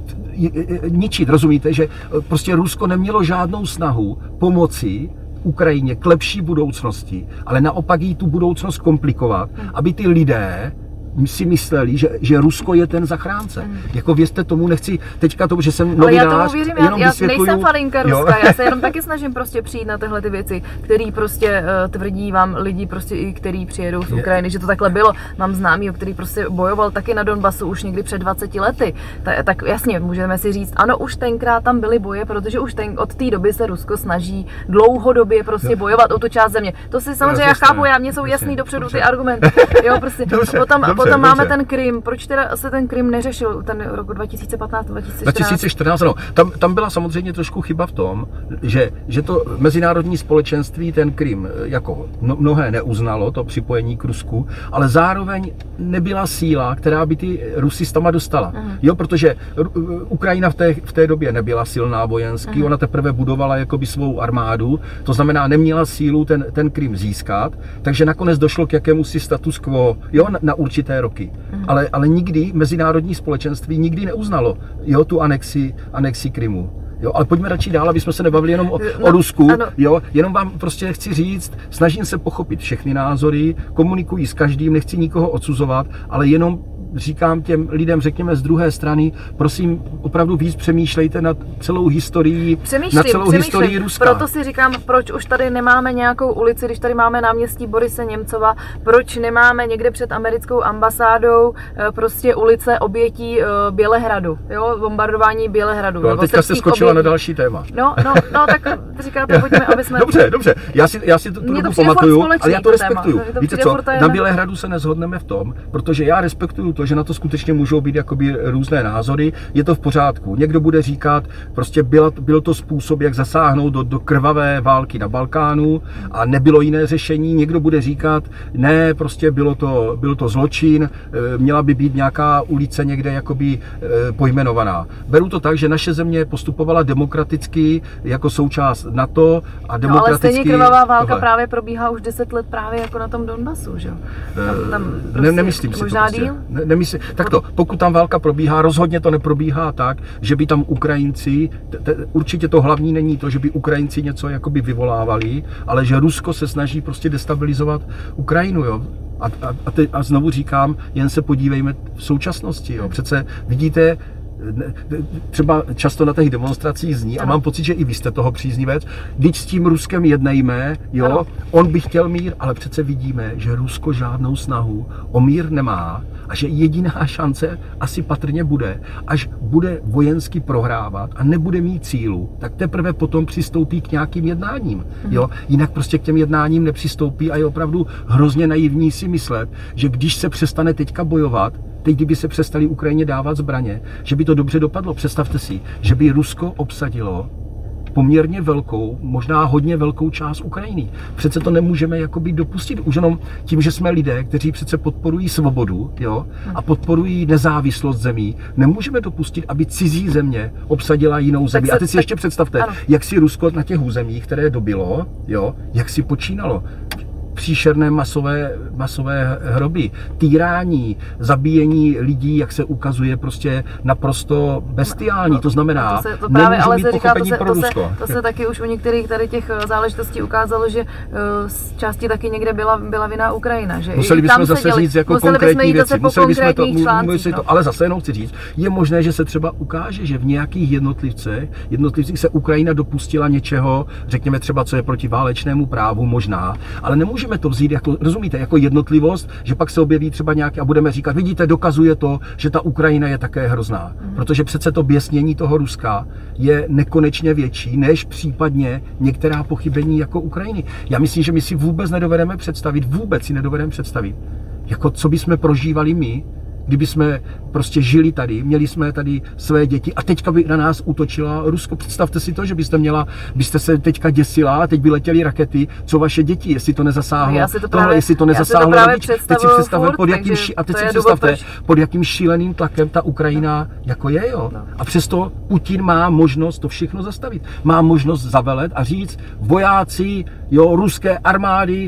ničit, rozumíte, že prostě Rusko nemělo žádnou snahu pomoci Ukrajině k lepší budoucnosti, ale naopak jí tu budoucnost komplikovat, aby ty lidé si mysleli, že, že Rusko je ten zachránce. Mm. Jako věřte tomu, nechci teďka tomu, že jsem novinář, ale já tomu věřím, já, já nejsem faninka Ruska, já se jenom taky snažím prostě přijít na tyhle ty věci, který prostě uh, tvrdí vám lidi, prostě i který přijedou z Ukrajiny, je. Že to takhle bylo. Mám známýho, který prostě bojoval taky na Donbasu už někdy před dvaceti lety. Ta, tak jasně, můžeme si říct, ano, už tenkrát tam byly boje, protože už ten, od té doby se Rusko snaží dlouhodobě prostě jo. bojovat o tu část země. To si samozřejmě já chápu, já, mně jsou jasný dopředu dobře. Ty argumenty. Jo, prostě. Dobře, potom, dobře. Potom máme ten Krym. Proč teda se ten Krym neřešil ten roku dva tisíce patnáct dva tisíce čtrnáct? dva tisíce čtrnáct, no. Tam, tam byla samozřejmě trošku chyba v tom, že, že to mezinárodní společenství ten Krym jako mnohé neuznalo, to připojení k Rusku, ale zároveň nebyla síla, která by ty Rusy tam dostala. Uh-huh. Jo, protože Ukrajina v té, v té době nebyla silná vojensky, uh-huh. ona teprve budovala jakoby svou armádu, to znamená neměla sílu ten, ten Krym získat, takže nakonec došlo k jakémusi status quo, jo, na, na určité roky. Mm. Ale, ale nikdy mezinárodní společenství nikdy neuznalo, jo, tu anexi, anexi Krymu. Jo, ale pojďme radši dál, aby jsme se nebavili jenom o, no, o Rusku. Jo, jenom vám prostě chci říct, snažím se pochopit všechny názory, komunikuji s každým, nechci nikoho odsuzovat, ale jenom říkám těm lidem, řekněme z druhé strany, prosím, opravdu víc přemýšlejte nad celou historií, přemýšlím, nad celou přemýšlím. historií Ruska. Proto si říkám, proč už tady nemáme nějakou ulici, když tady máme náměstí Borise Němcova, proč nemáme někde před americkou ambasádou prostě ulice obětí Bělehradu, jo, bombardování Bělehradu. No, teďka jste skočila obětí. Na další téma. No, no, no, tak říkáte, pojďme, aby jsme... Dobře, dobře, já si, já si to, to, to pamatuju, ale já to respektuju. To Víte co, na Bělehradu se neshodneme v tom, protože já respektuju to, že na to skutečně můžou být jakoby různé názory, je to v pořádku. Někdo bude říkat, prostě byl, byl to způsob, jak zasáhnout do, do krvavé války na Balkánu a nebylo jiné řešení. Někdo bude říkat, ne, prostě bylo to, byl to zločin, měla by být nějaká ulice někde jakoby pojmenovaná. Beru to tak, že naše země postupovala demokraticky jako součást NATO a demokraticky... No, ale stejně krvavá válka tohle. Právě probíhá už deset let právě jako na tom Donbasu, že jo? Tam, tam prostě ne, nemyslím si možná to prostě. díl? Ne, nemyslím, takto, pokud tam válka probíhá, rozhodně to neprobíhá tak, že by tam Ukrajinci, t, t, určitě to hlavní není to, že by Ukrajinci něco jakoby vyvolávali, ale že Rusko se snaží prostě destabilizovat Ukrajinu, jo. A, a, a, te, a znovu říkám, jen se podívejme v současnosti, jo. Přece vidíte, třeba často na těch demonstracích zní, a mám pocit, že i vy jste toho příznivec, když s tím Ruskem jednejme, jo, ano. On by chtěl mír, ale přece vidíme, že Rusko žádnou snahu o mír nemá a že jediná šance asi patrně bude, až bude vojensky prohrávat a nebude mít sílu, tak teprve potom přistoupí k nějakým jednáním. Jo? Jinak prostě k těm jednáním nepřistoupí a je opravdu hrozně naivní si myslet, že když se přestane teďka bojovat, teď kdyby se přestali Ukrajině dávat zbraně, že by to dobře dopadlo. Představte si, že by Rusko obsadilo poměrně velkou, možná hodně velkou část Ukrajiny. Přece to nemůžeme jakoby dopustit. Už jenom tím, že jsme lidé, kteří přece podporují svobodu, jo, a podporují nezávislost zemí, nemůžeme dopustit, aby cizí země obsadila jinou zemi. A teď si ještě představte, ano. Jak si Rusko na těch územích, které dobilo, jo, jak si počínalo. Příšerné masové, masové hroby, týrání, zabíjení lidí, jak se ukazuje, prostě naprosto bestiální. To znamená, to se, to právě, ale se říká, to se, pro to, se, Rusko. to se taky už u některých tady těch záležitostí ukázalo, že z části taky někde byla, byla vina Ukrajina. Že museli bychom zase děli, říct jako museli konkrétní věci. Museli bychom to, článcích, no. to, ale zase jenom chci říct, je možné, že se třeba ukáže, že v nějakých jednotlivcech, jednotlivcích se Ukrajina dopustila něčeho, řekněme třeba, co je proti válečnému právu, možná, ale nemůže to vzít jako, rozumíte, jako jednotlivost, že pak se objeví třeba nějaký a budeme říkat, vidíte, dokazuje to, že ta Ukrajina je také hrozná. Mm. Protože přece to běsnění toho Ruska je nekonečně větší, než případně některá pochybení jako Ukrajiny. Já myslím, že my si vůbec nedovedeme představit, vůbec si nedovedeme představit, jako co bychom prožívali my, kdyby jsme prostě žili tady, měli jsme tady své děti a teďka by na nás útočila Rusko. Představte si to, že byste měla, byste se teďka děsila a teď by letěly rakety, co vaše děti, jestli to nezasáhlo, já si to tohle, právě, jestli to nezasáhlo to rodič. Teď si představte, pod jakým, a teď si představte, důvod, pod jakým šíleným tlakem ta Ukrajina jako je, jo. No. A přesto Putin má možnost to všechno zastavit. Má možnost zavelet a říct, vojáci, jo, ruské armády,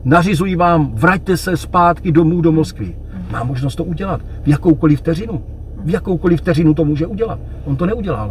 nařizují vám, vraťte se zpátky domů do Moskvy. Má možnost to udělat v jakoukoliv vteřinu. V jakoukoliv vteřinu to může udělat. On to neudělal.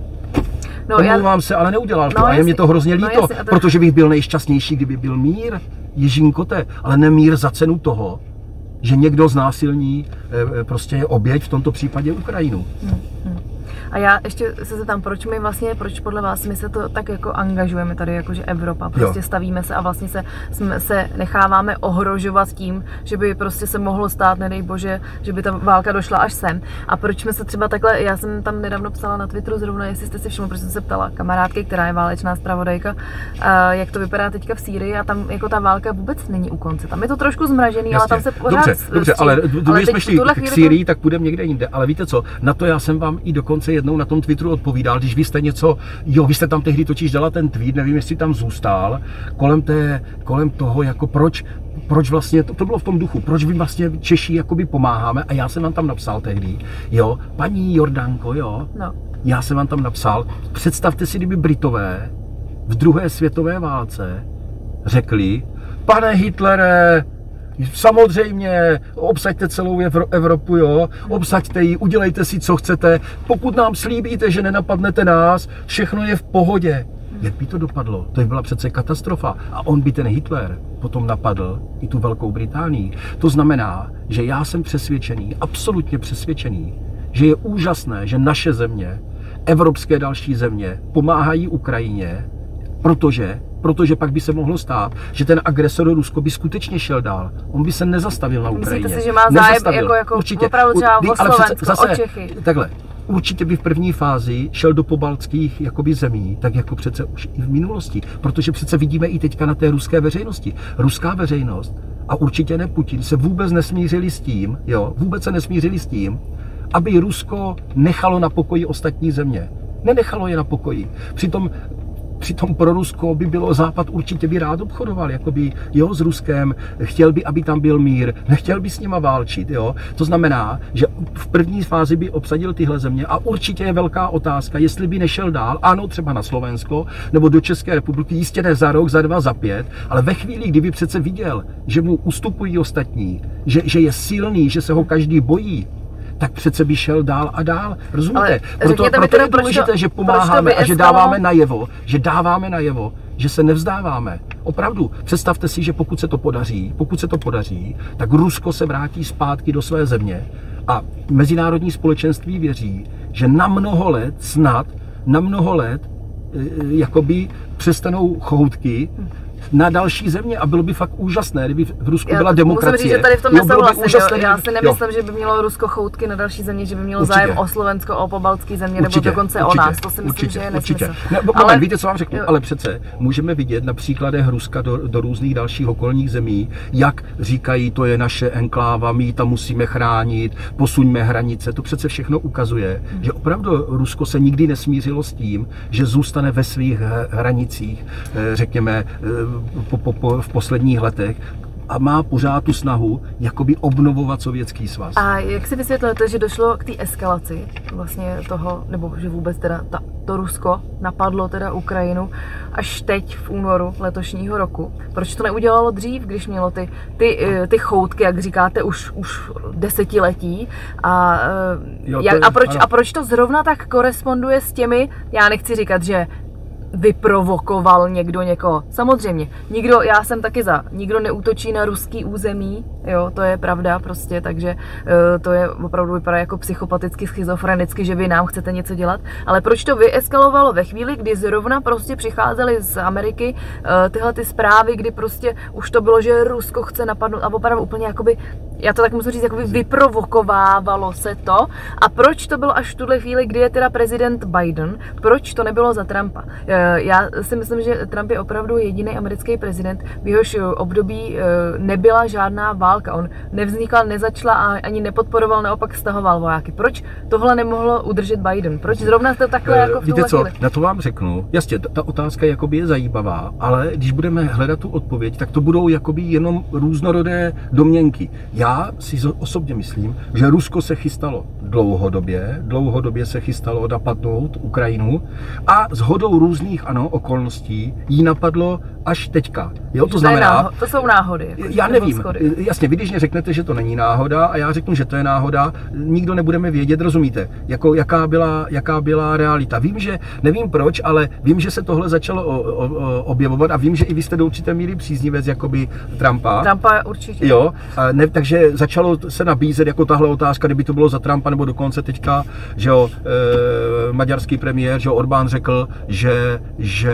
No, omlouvám já... se, ale neudělal to. No, a je mi to hrozně líto, no, jasně, to... protože bych byl nejšťastnější, kdyby byl mír, Ježínkote, ale ne mír za cenu toho, že někdo znásilní prostě oběť, v tomto případě Ukrajinu. Hmm, hmm. A já ještě se zeptám, proč my vlastně, proč podle vás my se to tak jako angažujeme tady, jakože Evropa, prostě jo. stavíme se a vlastně se, jsme, se necháváme ohrožovat tím, že by prostě se mohlo stát, nedej bože, že by ta válka došla až sem. A proč jsme se třeba takhle, já jsem tam nedávno psala na Twitteru zrovna, jestli jste si všimli, protože jsem se ptala kamarádky, která je válečná zpravodajka, jak to vypadá teďka v Sýrii a tam jako ta válka vůbec není u konce. Tam je to trošku zmražený, jasně, ale tam se pořád dobře, dobře, ale když jsme šli k Sýrii, to... tak půjdeme někde jinde. Ale víte co, na to já jsem vám i dokonce jednou na tom Twitteru odpovídal, když vy jste něco, jo, vy jste tam tehdy totiž dala ten tweet, nevím, jestli tam zůstal, kolem, té, kolem toho, jako proč, proč vlastně, to, to bylo v tom duchu, proč vy vlastně Češi jakoby pomáháme a já jsem vám tam napsal tehdy, jo, paní Jordánko, jo, no. já jsem vám tam napsal, představte si, kdyby Britové v druhé světové válce řekli, pane Hitlere, samozřejmě, obsaďte celou Evropu, jo, obsaďte ji, udělejte si, co chcete, pokud nám slíbíte, že nenapadnete nás, všechno je v pohodě. Jak by to dopadlo? To by byla přece katastrofa. A on by ten Hitler potom napadl i tu Velkou Británii. To znamená, že já jsem přesvědčený, absolutně přesvědčený, že je úžasné, že naše země, evropské další země, pomáhají Ukrajině, protože Protože pak by se mohlo stát, že ten agresor Rusko by skutečně šel dál. On by se nezastavil na Ukrajině. Myslíte si, že má zájem jako, jako určitě, opravdu třeba o Slovensko, zase, o Čechy? Takhle, určitě by v první fázi šel do pobaltských jakoby zemí, tak jako přece už i v minulosti. Protože přece vidíme i teďka na té ruské veřejnosti. Ruská veřejnost, a určitě ne Putin, se vůbec nesmířili s tím, jo, vůbec se nesmířili s tím, aby Rusko nechalo na pokoji ostatní země. Nenechalo je na pokoji. Přitom Přitom pro Rusko by bylo, Západ určitě by rád obchodoval, jakoby, jo, s Ruskem, chtěl by, aby tam byl mír, nechtěl by s nima válčit, jo. To znamená, že v první fázi by obsadil tyhle země a určitě je velká otázka, jestli by nešel dál, ano, třeba na Slovensko, nebo do České republiky, jistě ne za rok, za dva, za pět, ale ve chvíli, kdyby přece viděl, že mu ustupují ostatní, že, že je silný, že se ho každý bojí, tak přece by šel dál a dál. Rozumíte? Proto, proto je důležité, že pomáháme a že dáváme najevo, že dáváme najevo, že se nevzdáváme. Opravdu, představte si, že pokud se to podaří, pokud se to podaří, tak Rusko se vrátí zpátky do své země a mezinárodní společenství věří, že na mnoho let, snad na mnoho let, jakoby přestanou choutky na další země a bylo by fakt úžasné, kdyby v Rusku já byla demokracie. Musím říct, že tady v tom nesouhlasím. Já si nemyslím, jo. že by mělo Rusko choutky na další země, že by mělo určitě. zájem o Slovensko, o pobaltské země, určitě. nebo dokonce určitě. o nás. To si myslím, určitě. že je nesmysl. Ne, ale... moment, víte, co vám řeknu? Jo. Ale přece můžeme vidět na příkladech Ruska do, do různých dalších okolních zemí, jak říkají, to je naše enkláva, my tam musíme chránit, posuňme hranice. To přece všechno ukazuje, hmm. že opravdu Rusko se nikdy nesmířilo s tím, že zůstane ve svých hranicích, řekněme, Po, po, po, v posledních letech a má pořád tu snahu jakoby obnovovat Sovětský svaz. A jak si vysvětlujete, že došlo k té eskalaci vlastně toho, nebo že vůbec teda ta, to Rusko napadlo teda Ukrajinu až teď v únoru letošního roku? Proč to neudělalo dřív, když mělo ty, ty, ty choutky, jak říkáte, už, už desetiletí? A, jo, jak, je, a, proč, a proč to zrovna tak koresponduje s těmi, já nechci říkat, že vyprovokoval někdo někoho. Samozřejmě, nikdo, já jsem taky za, nikdo neútočí na ruský území, jo, to je pravda prostě, takže uh, to je opravdu vypadá jako psychopaticky, schizofrenicky, že vy nám chcete něco dělat, ale proč to vyeskalovalo ve chvíli, kdy zrovna prostě přicházely z Ameriky uh, tyhle ty zprávy, kdy prostě už to bylo, že Rusko chce napadnout a opravdu úplně jakoby, já to tak musím říct, jakoby vyprovokovávalo se to a proč to bylo až v tuhle chvíli, kdy je teda prezident Biden, proč to nebylo za Trumpa? Uh, Já si myslím, že Trump je opravdu jediný americký prezident, v jehož období nebyla žádná válka. On nevznikal, nezačala a ani nepodporoval, naopak stahoval vojáky. Proč tohle nemohlo udržet Biden? Proč zrovna to takhle uh, jako v Víte co, chvíli? Na to vám řeknu. Jasně, ta, ta otázka jakoby je zajímavá, ale když budeme hledat tu odpověď, tak to budou jakoby jenom různorodé domněnky. Já já si osobně myslím, že Rusko se chystalo dlouhodobě, dlouhodobě se chystalo napadnout Ukrajinu a shodou různých ano, okolností jí napadlo až teďka. Jo, to, to znamená... Náho- to jsou náhody. Jako, já nevím, jasně, vy když mě řeknete, že to není náhoda a já řeknu, že to je náhoda, nikdo nebudeme vědět, rozumíte, jako, jaká, byla, jaká byla realita. Vím, že, nevím proč, ale vím, že se tohle začalo o, o, o, objevovat a vím, že i vy jste do určité míry příznivec jakoby Trumpa. Trumpa určitě. Jo, ne, takže začalo se nabízet jako tahle otázka, kdyby to bylo za Trumpa, nebo dokonce teďka, že jo, e, maďarský premiér, že jo, Orbán řekl, že, že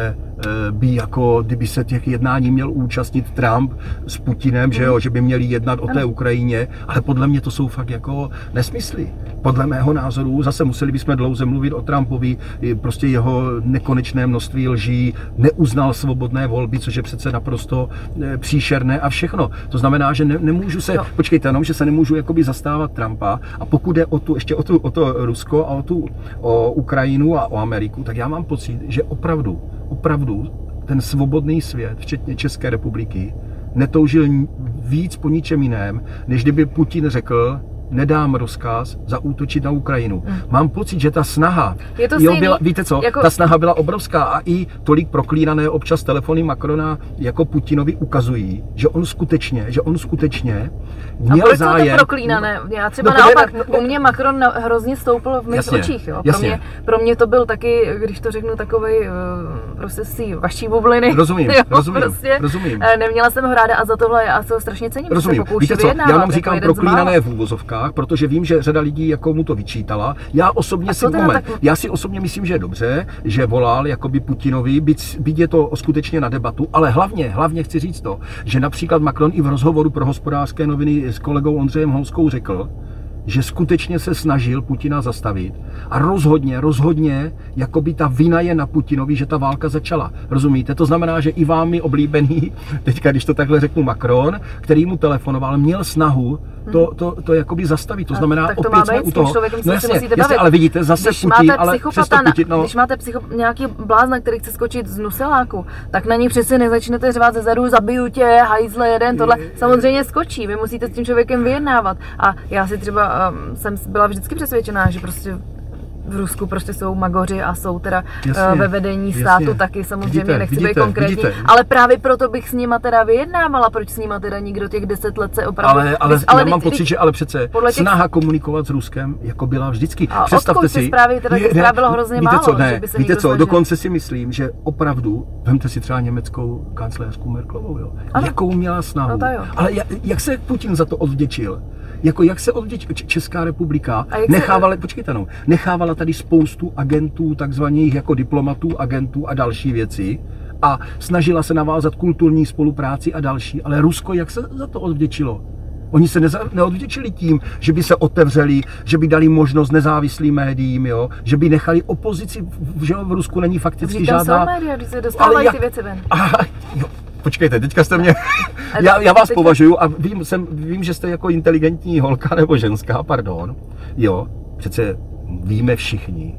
e, by jako, kdyby se těch jednání měl účastnit Trump s Putinem, že jo, že by měli jednat o té Ukrajině, ale podle mě to jsou fakt jako nesmysly. Podle mého názoru zase museli bychom dlouze mluvit o Trumpovi, prostě jeho nekonečné množství lží, neuznal svobodné volby, což je přece naprosto příšerné a všechno. To znamená, že ne, nemůžu se, no. počkejte jenom, že se nemůžu jakoby zastávat Trumpa a pokud jde o tu, ještě o, tu, o to Rusko a o tu o Ukrajinu a o Ameriku, tak já mám pocit, že opravdu, opravdu ten svobodný svět, včetně České republiky, netoužil víc po ničem jiném, než kdyby Putin řekl, nedám rozkaz zaútočit na Ukrajinu. Hmm. Mám pocit, že ta snaha, je to jo, byla, víte co, jako... ta snaha byla obrovská a i tolik proklínané občas telefony Macrona jako Putinovi ukazují, že on skutečně, že on skutečně měl a zájem. A to proklínané? Já třeba no, naopak, ne, no, u mě Macron hrozně stoupil v mých jasně, očích. Jo. Pro, jasně. mě, pro mě to byl taky, když to řeknu, takovej prostě si vaší bubliny. Rozumím, jo, rozumím, prostě, rozumím. Neměla jsem ho ráda a za tohle já se ho strašně cením. Rozumím. Víte co, já vám říkám jako proklínané v úvozovkách, protože vím, že řada lidí jako mu to vyčítala. Já osobně si, moment, tak... já si osobně myslím, že je dobře, že volal jakoby Putinovi, byť, byť je to skutečně na debatu, ale hlavně, hlavně chci říct to, že například Macron i v rozhovoru pro Hospodářské noviny s kolegou Ondřejem Houskou řekl, že skutečně se snažil Putina zastavit a rozhodně, rozhodně, jakoby ta vina je na Putinovi, že ta válka začala. Rozumíte? To znamená, že i vámi oblíbený, teďka když to takhle řeknu Macron, který mu telefonoval, měl snahu to, to, to jakoby zastavit. To znamená, to opět jsme u toho. No jasně, jasně, ale vidíte, zase když Putin, máte ale přesto Putin, no. Když máte psycho, nějaký blázna, který chce skočit z nuseláku, tak na něj přeci nezačnete řvát zezadu, zabiju tě, hajzle jeden, tohle. Samozřejmě skočí, vy musíte s tím člověkem vyjednávat. A já si třeba um, jsem byla vždycky přesvědčená, že prostě v Rusku prostě jsou magoři a jsou teda jasně, ve vedení státu jasně. taky samozřejmě, vidíte, nechci vidíte, být konkrétní, vidíte. Ale právě proto bych s nima teda vyjednávala, proč s nima teda nikdo těch deset let se opravdu... Ale, ale, ale já mám pocit, těch, že ale přece těch... snaha komunikovat s Ruskem jako byla vždycky. A představte si... zprávy teda těch zpráv bylo hrozně víte málo, co, ne, že by se víte co, snažil. Dokonce si myslím, že opravdu, vemte si třeba německou kancléřku Merkelovou, jo, jakou měla snahu, no ale jak, jak se Putin za to odvděčil? Jako jak se odvděčil Česká republika, nechávala, se... počkejte no, nechávala tady spoustu agentů, takzvaných jako diplomatů, agentů a další věci a snažila se navázat kulturní spolupráci a další, ale Rusko jak se za to odvděčilo? Oni se neza, neodvděčili tím, že by se otevřeli, že by dali možnost nezávislým médiím, jo? Že by nechali opozici, že v Rusku není fakticky Říkám, žádná... Jsou média, když se dostávají jak... ty věci ven. Aha, jo. Počkejte, teďka jste mě... já, já vás považuju a vím, jsem, vím, že jste jako inteligentní holka nebo ženská, pardon. Jo, přece víme všichni,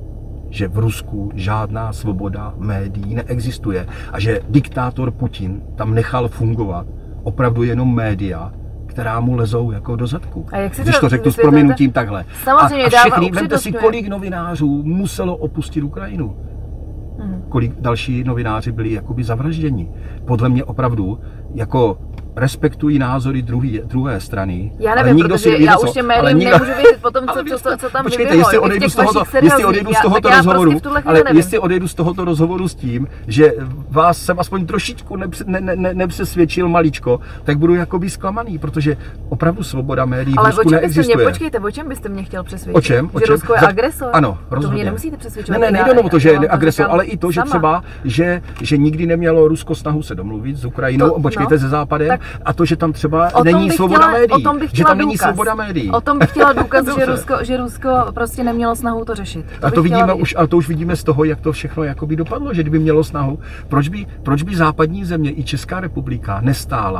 že v Rusku žádná svoboda médií neexistuje a že diktátor Putin tam nechal fungovat opravdu jenom média, která mu lezou jako do zadku. A jak si když to, to řeknu s prominutím takhle. Samozřejmě a, a všechny, vemte si, kolik novinářů muselo opustit Ukrajinu. Hmm. Kolik další novináři byli jakoby zavražděni. Podle mě opravdu jako respektují názory druhý, druhé strany. Já nevím, nikdo protože si, já už těm médiím nikdo... nemůžu věřit po tom, co, co, co, co tam počkejte, jestli odejdu z tohoto, jestli odejdu z tohoto já, rozhovoru, prostě ale nevím. jestli odejdu z tohoto rozhovoru s tím, že vás jsem aspoň trošičku nepře, ne, ne, nepřesvědčil maličko, tak budu jakoby zklamaný, protože opravdu svoboda médií v Rusku neexistuje. Ale počkejte, o čem byste mě chtěl přesvědčit? O čem? Že Rusko je agresor? Ano, rozhodně. To mě nemusíte přesvědčovat. Ne, ne, nejde o to, že je agresor, ale i to, že třeba, že nikdy nemělo Rusko snahu se domluvit s Ukrajinou, počkejte, se Západem, a to, že tam třeba není svoboda médií, že tam není svoboda médií. O tom bych chtěla důkaz, že, Rusko, že Rusko prostě nemělo snahu to řešit. To a to vidíme už, a to už vidíme z toho, jak to všechno jakoby dopadlo, že kdyby mělo snahu, proč by, proč by západní země i Česká republika nestála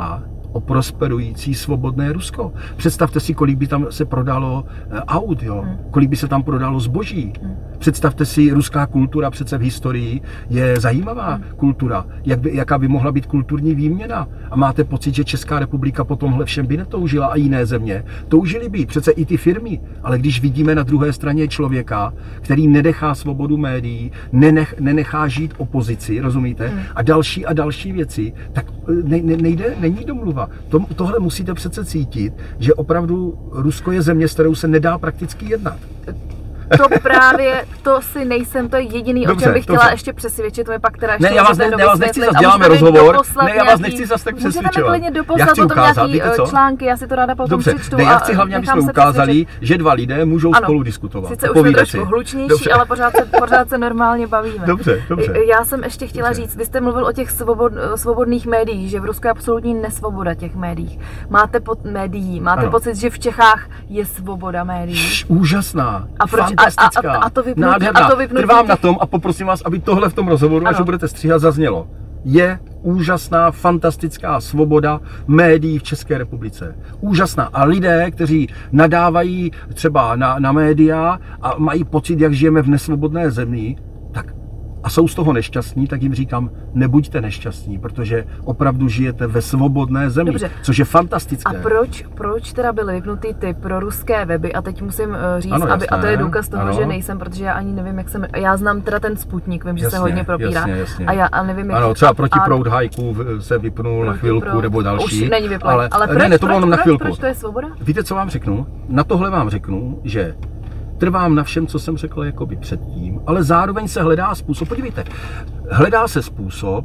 o prosperující svobodné Rusko. Představte si, kolik by tam se prodalo aut, jo? Hmm. Kolik by se tam prodalo zboží. Hmm. Představte si, ruská kultura přece v historii je zajímavá hmm. kultura. Jak by, jaká by mohla být kulturní výměna? A máte pocit, že Česká republika po tomhle všem by netoužila a jiné země? Toužily by přece i ty firmy. Ale když vidíme na druhé straně člověka, který nenechá svobodu médií, nenech, nenechá žít opozici, rozumíte? Hmm. A další a další věci, tak ne, ne, nejde, není domluva. To, tohle musíte přece cítit, že opravdu Rusko je země, s kterou se nedá prakticky jednat. To právě, to si nejsem, to je jediný, dobře, o čem bych chtěla dobře. ještě přesvědčit, to je pak teda ještě ne, já vás, ne, já vás nechci zase, děláme rozhovor, ne, já vás nechci zase tak přesvědčovat. Můžete mi klidně doposlat potom ukázat, nějaký chčlánky, já si to ráda potom dobře, přečtu. Ne, já chci hlavně, aby jsme ukázali, že dva lidé můžou ano, spolu diskutovat. Sice už jsme trošku hlučnější, dobře. ale pořád se, pořád se normálně bavíme. Dobře, dobře. Já jsem ještě chtěla dobře. říct, vy jste mluvil o těch svobod, svobodných médiích, že v Rusku je absolutní nesvoboda těch médií. Máte pod médií, máte ano. pocit, že v Čechách je svoboda médií? Úžasná, a proč, fantastická. A, a, a to vypnutí, nádherná. A to vypnutí Trvám těch... na tom a poprosím vás, aby tohle v tom rozhovoru, ano. až ho budete stříhat, zaznělo. Je úžasná, fantastická svoboda médií v České republice. Úžasná. A lidé, kteří nadávají třeba na, na média a mají pocit, jak žijeme v nesvobodné zemi, tak a jsou z toho nešťastní, tak jim říkám, nebuďte nešťastní, protože opravdu žijete ve svobodné zemi, Dobře. což je fantastické. A proč, proč teda byly vypnutý ty proruské weby? A teď musím říct, ano, aby, a to je důkaz toho, ano. že nejsem, protože já ani nevím, jak jsem, já znám teda ten Sputnik, vím, že jasně, se hodně propírá. Jasně, jasně. A já a nevím, jak... Ano, třeba protiproud hajků se vypnul na chvilku, proud, nebo další. Už není vypnul, ale, ale proč, ne, ne, to bylo proč, na chvilku. Proč to je svoboda? Víte, co vám řeknu? Na tohle vám řeknu, že trvám na všem, co jsem řekl jakoby předtím, ale zároveň se hledá způsob. Podívejte, hledá se způsob.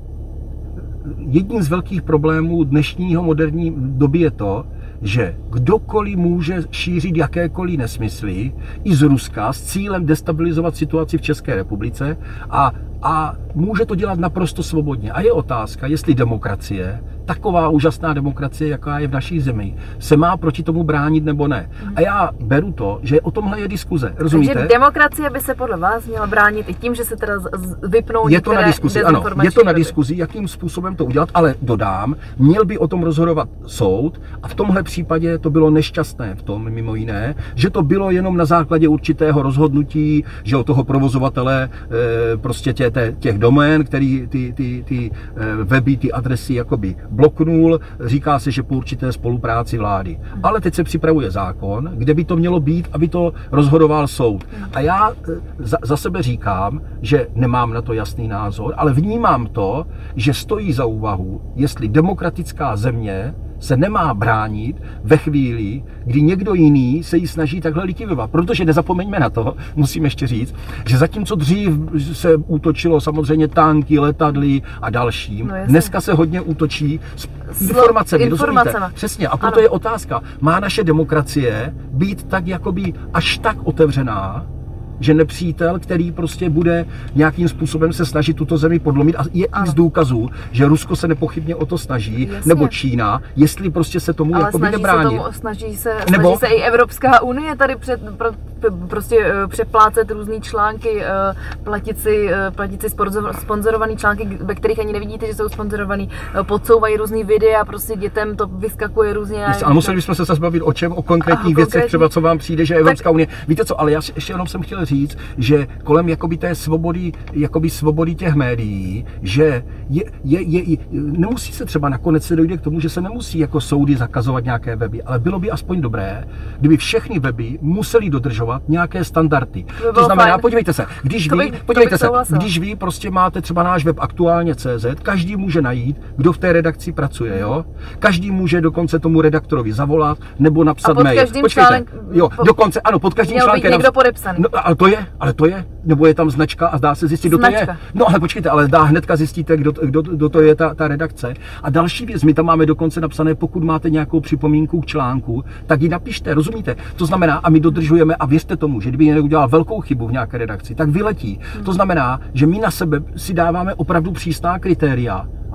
Jedním z velkých problémů dnešního moderní doby je to, že kdokoliv může šířit jakékoliv nesmysly i z Ruska s cílem destabilizovat situaci v České republice a, a může to dělat naprosto svobodně. A je otázka, jestli demokracie, taková úžasná demokracie, jaká je v naší zemi, se má proti tomu bránit nebo ne. A já beru to, že o tomhle je diskuze. Rozumíte? Takže demokracie by se podle vás měla bránit i tím, že se teda vypnou je to na diskuzi, ano, je to na diskuzi, jakým způsobem to udělat, ale dodám, měl by o tom rozhodovat soud a v tomhle případě to bylo nešťastné v tom, mimo jiné, že to bylo jenom na základě určitého rozhodnutí, že od toho provozovatele e, prostě tě, tě, těch domén, který ty, ty, ty e, weby, ty adresy jakoby bloknul, říká se, že po určité spolupráci vlády. Ale teď se připravuje zákon, kde by to mělo být, aby to rozhodoval soud. A já za, za sebe říkám, že nemám na to jasný názor, ale vnímám to, že stojí za úvahu, jestli demokratická země se nemá bránit ve chvíli, kdy někdo jiný se jí snaží takhle likvidovat. Protože nezapomeňme na to, musím ještě říct, že zatímco dřív se útočilo samozřejmě tanky, letadly a dalším, no dneska se hodně útočí s informacemi, informacemi. Přesně, a proto ano. je otázka, má naše demokracie být tak jakoby až tak otevřená, že nepřítel, který prostě bude nějakým způsobem se snažit tuto zemi podlomit, a je ano. i z důkazů, že Rusko se nepochybně o to snaží, Jasně. nebo Čína, jestli prostě se tomu jakoby nebránit. Se tomu, snaží se, snaží nebo... se i Evropská unie tady před, pro, prostě uh, přeplácet různý články, uh, platit si, uh, platit si sponzorovaný články, ve kterých ani nevidíte, že jsou sponzorovaný, uh, podsouvají různý videa, prostě dětem to vyskakuje různě. Jistě, ale museli bychom se zase bavit o čem, o konkrétních věcech, konkrétní... třeba co vám přijde, že Evropská tak... unie. Víte co, ale já ještě jenom jsem chtěl říct, že kolem jakoby té svobody, jakoby svobody těch médií, že je, je, je, nemusí se třeba nakonec se dojde k tomu, že se nemusí jako soudy zakazovat nějaké weby, ale bylo by aspoň dobré, kdyby všechny weby museli dodržovat nějaké standardy. To, to znamená, fajn. podívejte se, když vy, bych, podívejte se, když vy prostě máte třeba náš web aktuálně tečka cé zet, každý může najít, kdo v té redakci pracuje, jo? Každý může dokonce tomu redaktorovi zavolat nebo napsat mail. Počkejte, článek, jo, po, dokonce, ano, pod každým článkem. Někdo podepsaný. No, ale to je, ale to je, nebo je tam značka a dá se zjistit, kdo to je. No ale počkejte, ale dá hnedka zjistíte, kdo, kdo, kdo to je ta, ta redakce. A další věc, my tam máme dokonce napsané, pokud máte nějakou připomínku k článku, tak ji napište, rozumíte? To znamená, a my dodržujeme, a věřte tomu, že kdyby někdo udělal velkou chybu v nějaké redakci, tak vyletí. Hmm. To znamená, že my na sebe si dáváme opravdu přísná kritéria.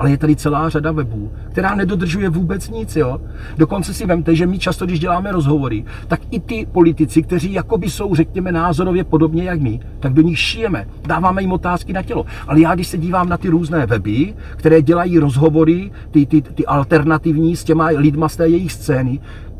ale je tady celá řada webů, která nedodržuje vůbec nic, jo. Dokonce si vemte, že my často, když děláme rozhovory, tak i ty politici, kteří jakoby jsou, řekněme, názorově podobně jak my, tak do nich šijeme, dáváme jim otázky na tělo. Ale já, když se dívám na ty různé weby, které dělají rozhovory, ty, ty, ty alternativní s těma lidma z té jejich scény,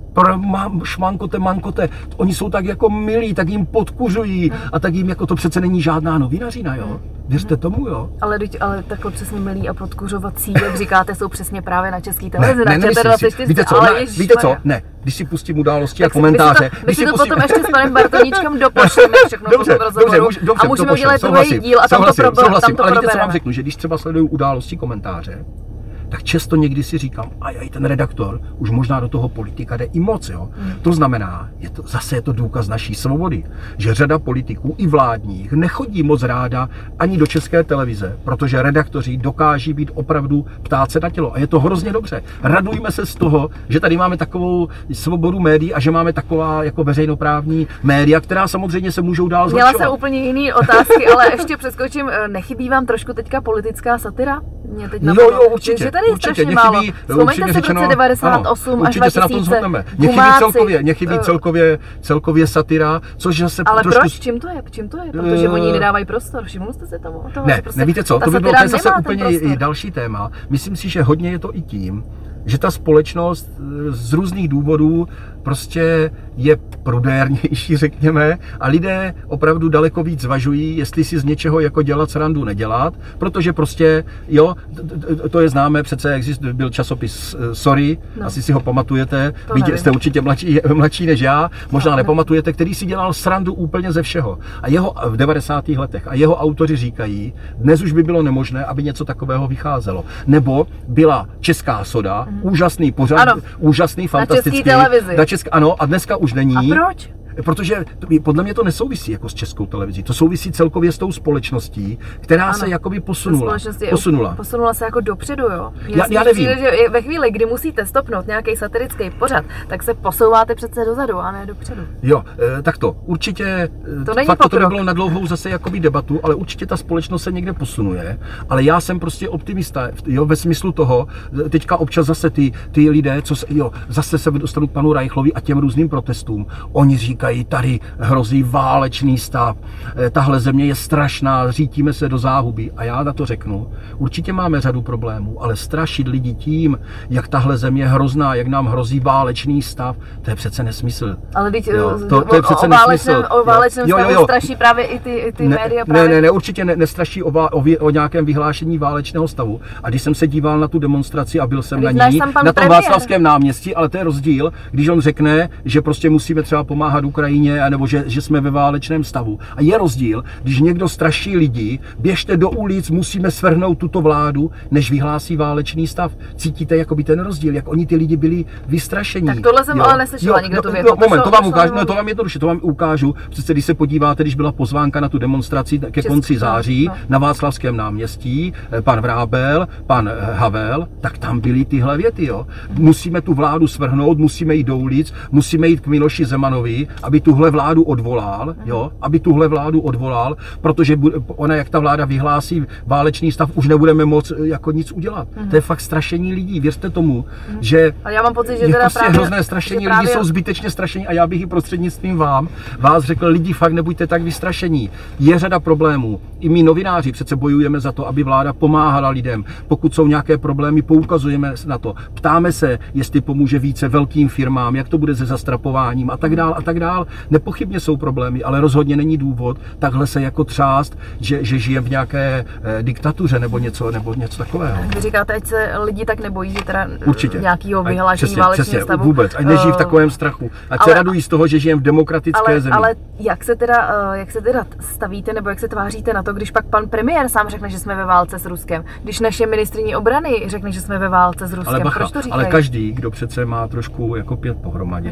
šmankote, mankote, oni jsou tak jako milí, tak jim podkuřují a tak jim jako to přece není žádná novinařina, jo? Věřte tomu, jo? Ale, ale takhle přesně milí a podkuřovací, jak říkáte, jsou přesně právě na České televizi, ne, na ne, dvacet čtyři, víte co, ale ne, víte co, ne, když si pustím události tak a komentáře. My si to, my si to pustím... potom ještě s panem Bartoníčkem dopošleme všechno dobře, po tom rozhovoru dobře, dobře, a můžeme udělat druhý díl a tam to, pro, tam to ale víte, co probereme. vám řeknu, že když třeba sleduju události, komentáře, tak často někdy si říkám, a i ten redaktor už možná do toho politika jde i moc, jo. Mm. To znamená, je to, zase je to důkaz naší svobody, že řada politiků i vládních nechodí moc ráda ani do České televize, protože redaktoři dokáží být opravdu ptát se na tělo a je to hrozně dobře. Radujme se z toho, že tady máme takovou svobodu médií a že máme taková jako veřejnoprávní média, která samozřejmě se můžou dál zlepšovat. Měla jsem úplně jiný otázky, ale ještě přeskočím, nechybí vám trošku teďka politická satira? Mě teď jo, jo, určitě, že tady je určitě, strašně málo. Vzpomeňte si v roce devadesát osm až dva tisíce. Určitě se na tom shodneme. Mě chybí celkově, mě chybí celkově, celkově satira, což zase ale trošku... proč? Čím to je? Čím to je? Protože uh... oni nedávají prostor. Všiml jste se tomu? Toho, ne, prostě nevíte co, to by bylo to zase úplně i další téma. Myslím si, že hodně je to i tím, že ta společnost z různých důvodů prostě je prudérnější, řekněme, a lidé opravdu daleko víc zvažují, jestli si z něčeho jako dělat srandu, nedělat, protože prostě, jo, to je známé, přece existuje, byl časopis Sorry, no. Asi si ho pamatujete, Víte, jste určitě mladší, mladší než já, možná no, nepamatujete, který si dělal srandu úplně ze všeho. A jeho v devadesátých letech, a jeho autoři říkají, dnes už by bylo nemožné, aby něco takového vycházelo. Nebo byla Česká soda, mm. úžasný pořad, ano. úžasný, fantastický. Na České televizi. Na České, ano, a dneska už není. A proč? Protože podle mě to nesouvisí jako s Českou televizí, to souvisí celkově s tou společností, která ano, se jakoby posunula. posunula. Posunula se jako dopředu, jo? Já, já nevím. Přijde, že ve chvíli, kdy musíte stopnout nějaký satirický pořad, tak se posouváte přece dozadu a ne dopředu. Jo, tak to určitě, to není fakt pokrok. To by bylo na dlouhou zase jakoby debatu, ale určitě ta společnost se někde posunuje, ale já jsem prostě optimista, jo, ve smyslu toho, teďka občas zase ty, ty lidé, co se, jo, zase se dostanu k panu Reichlovi a těm různým protestům, oni říkají, tady hrozí válečný stav, tahle země je strašná, řítíme se do záhuby. A já na to řeknu, určitě máme řadu problémů, ale strašit lidi tím, jak tahle země je hrozná, jak nám hrozí válečný stav, to je přece nesmysl. Ale teď jo, to, to je přece o válečném, o válečném jo, jo, stavu jo. straší právě i ty, i ty ne, média. Právě. Ne, ne, ne, určitě ne, nestraší o, o, o nějakém vyhlášení válečného stavu. A když jsem se díval na tu demonstraci a byl jsem na ní, na tom Václavském náměstí, ale to je rozdíl, když on řekne, že prostě musíme třeba pomáhat Ukrajině, nebo že, že jsme ve válečném stavu. A je rozdíl, když někdo straší lidi, běžte do ulic, musíme svrhnout tuto vládu, než vyhlásí válečný stav. Cítíte jakoby ten rozdíl, jak oni ty lidi byli vystrašení. Tak tohle jsem jo. ale neslyšela jo, nikde no, tu větu. No, moment, to vám ukážu, no, to vám jednoduše, to vám ukážu. Přece když se podíváte, když byla pozvánka na tu demonstraci ke Český, konci září no. na Václavském náměstí, pan Vrábel, pan Havel, tak tam byly tyhle věty, jo. Musíme tu vládu svrhnout, musíme jít do ulic, musíme jít k Miloši Zemanovi, aby tuhle vládu odvolal, jo, aby tuhle vládu odvolal, protože ona, jak ta vláda vyhlásí válečný stav, už nebudeme moc jako nic udělat. Mm. To je fakt strašení lidí, věřte tomu, mm. že a já mám pocit, že je teda prostě právě, hrozné strašení, právě... lidi jsou zbytečně strašení a já bych i prostřednictvím vám, vás řekl, lidi fakt nebuďte tak vystrašení. Je řada problémů. I my novináři přece bojujeme za to, aby vláda pomáhala lidem. Pokud jsou nějaké problémy, poukazujeme na to. Ptáme se, jestli pomůže více velkým firmám, jak to bude se zastrapováním a tak dál a tak dál. Nepochybně jsou problémy, ale rozhodně není důvod takhle se jako třást, že, že žijeme v nějaké eh, diktatuře nebo něco, nebo něco takového. Vy říkáte, ať se lidi tak nebojí, že teda určitě. nějakého vyhlášení válečného stavu. Vůbec, ať nežijí v takovém strachu. Ať ale, se radují z toho, že žijeme v demokratické ale, zemi. Ale jak se, teda, jak se teda stavíte, nebo jak se tváříte na to, když pak pan premiér sám řekne, že jsme ve válce s Ruskem? Když naše ministryně obrany řekne, že jsme ve válce s Ruskem, ale bacha, proč to říkají? Ale každý, kdo přece má trošku jako pět pohromadě, mm-hmm.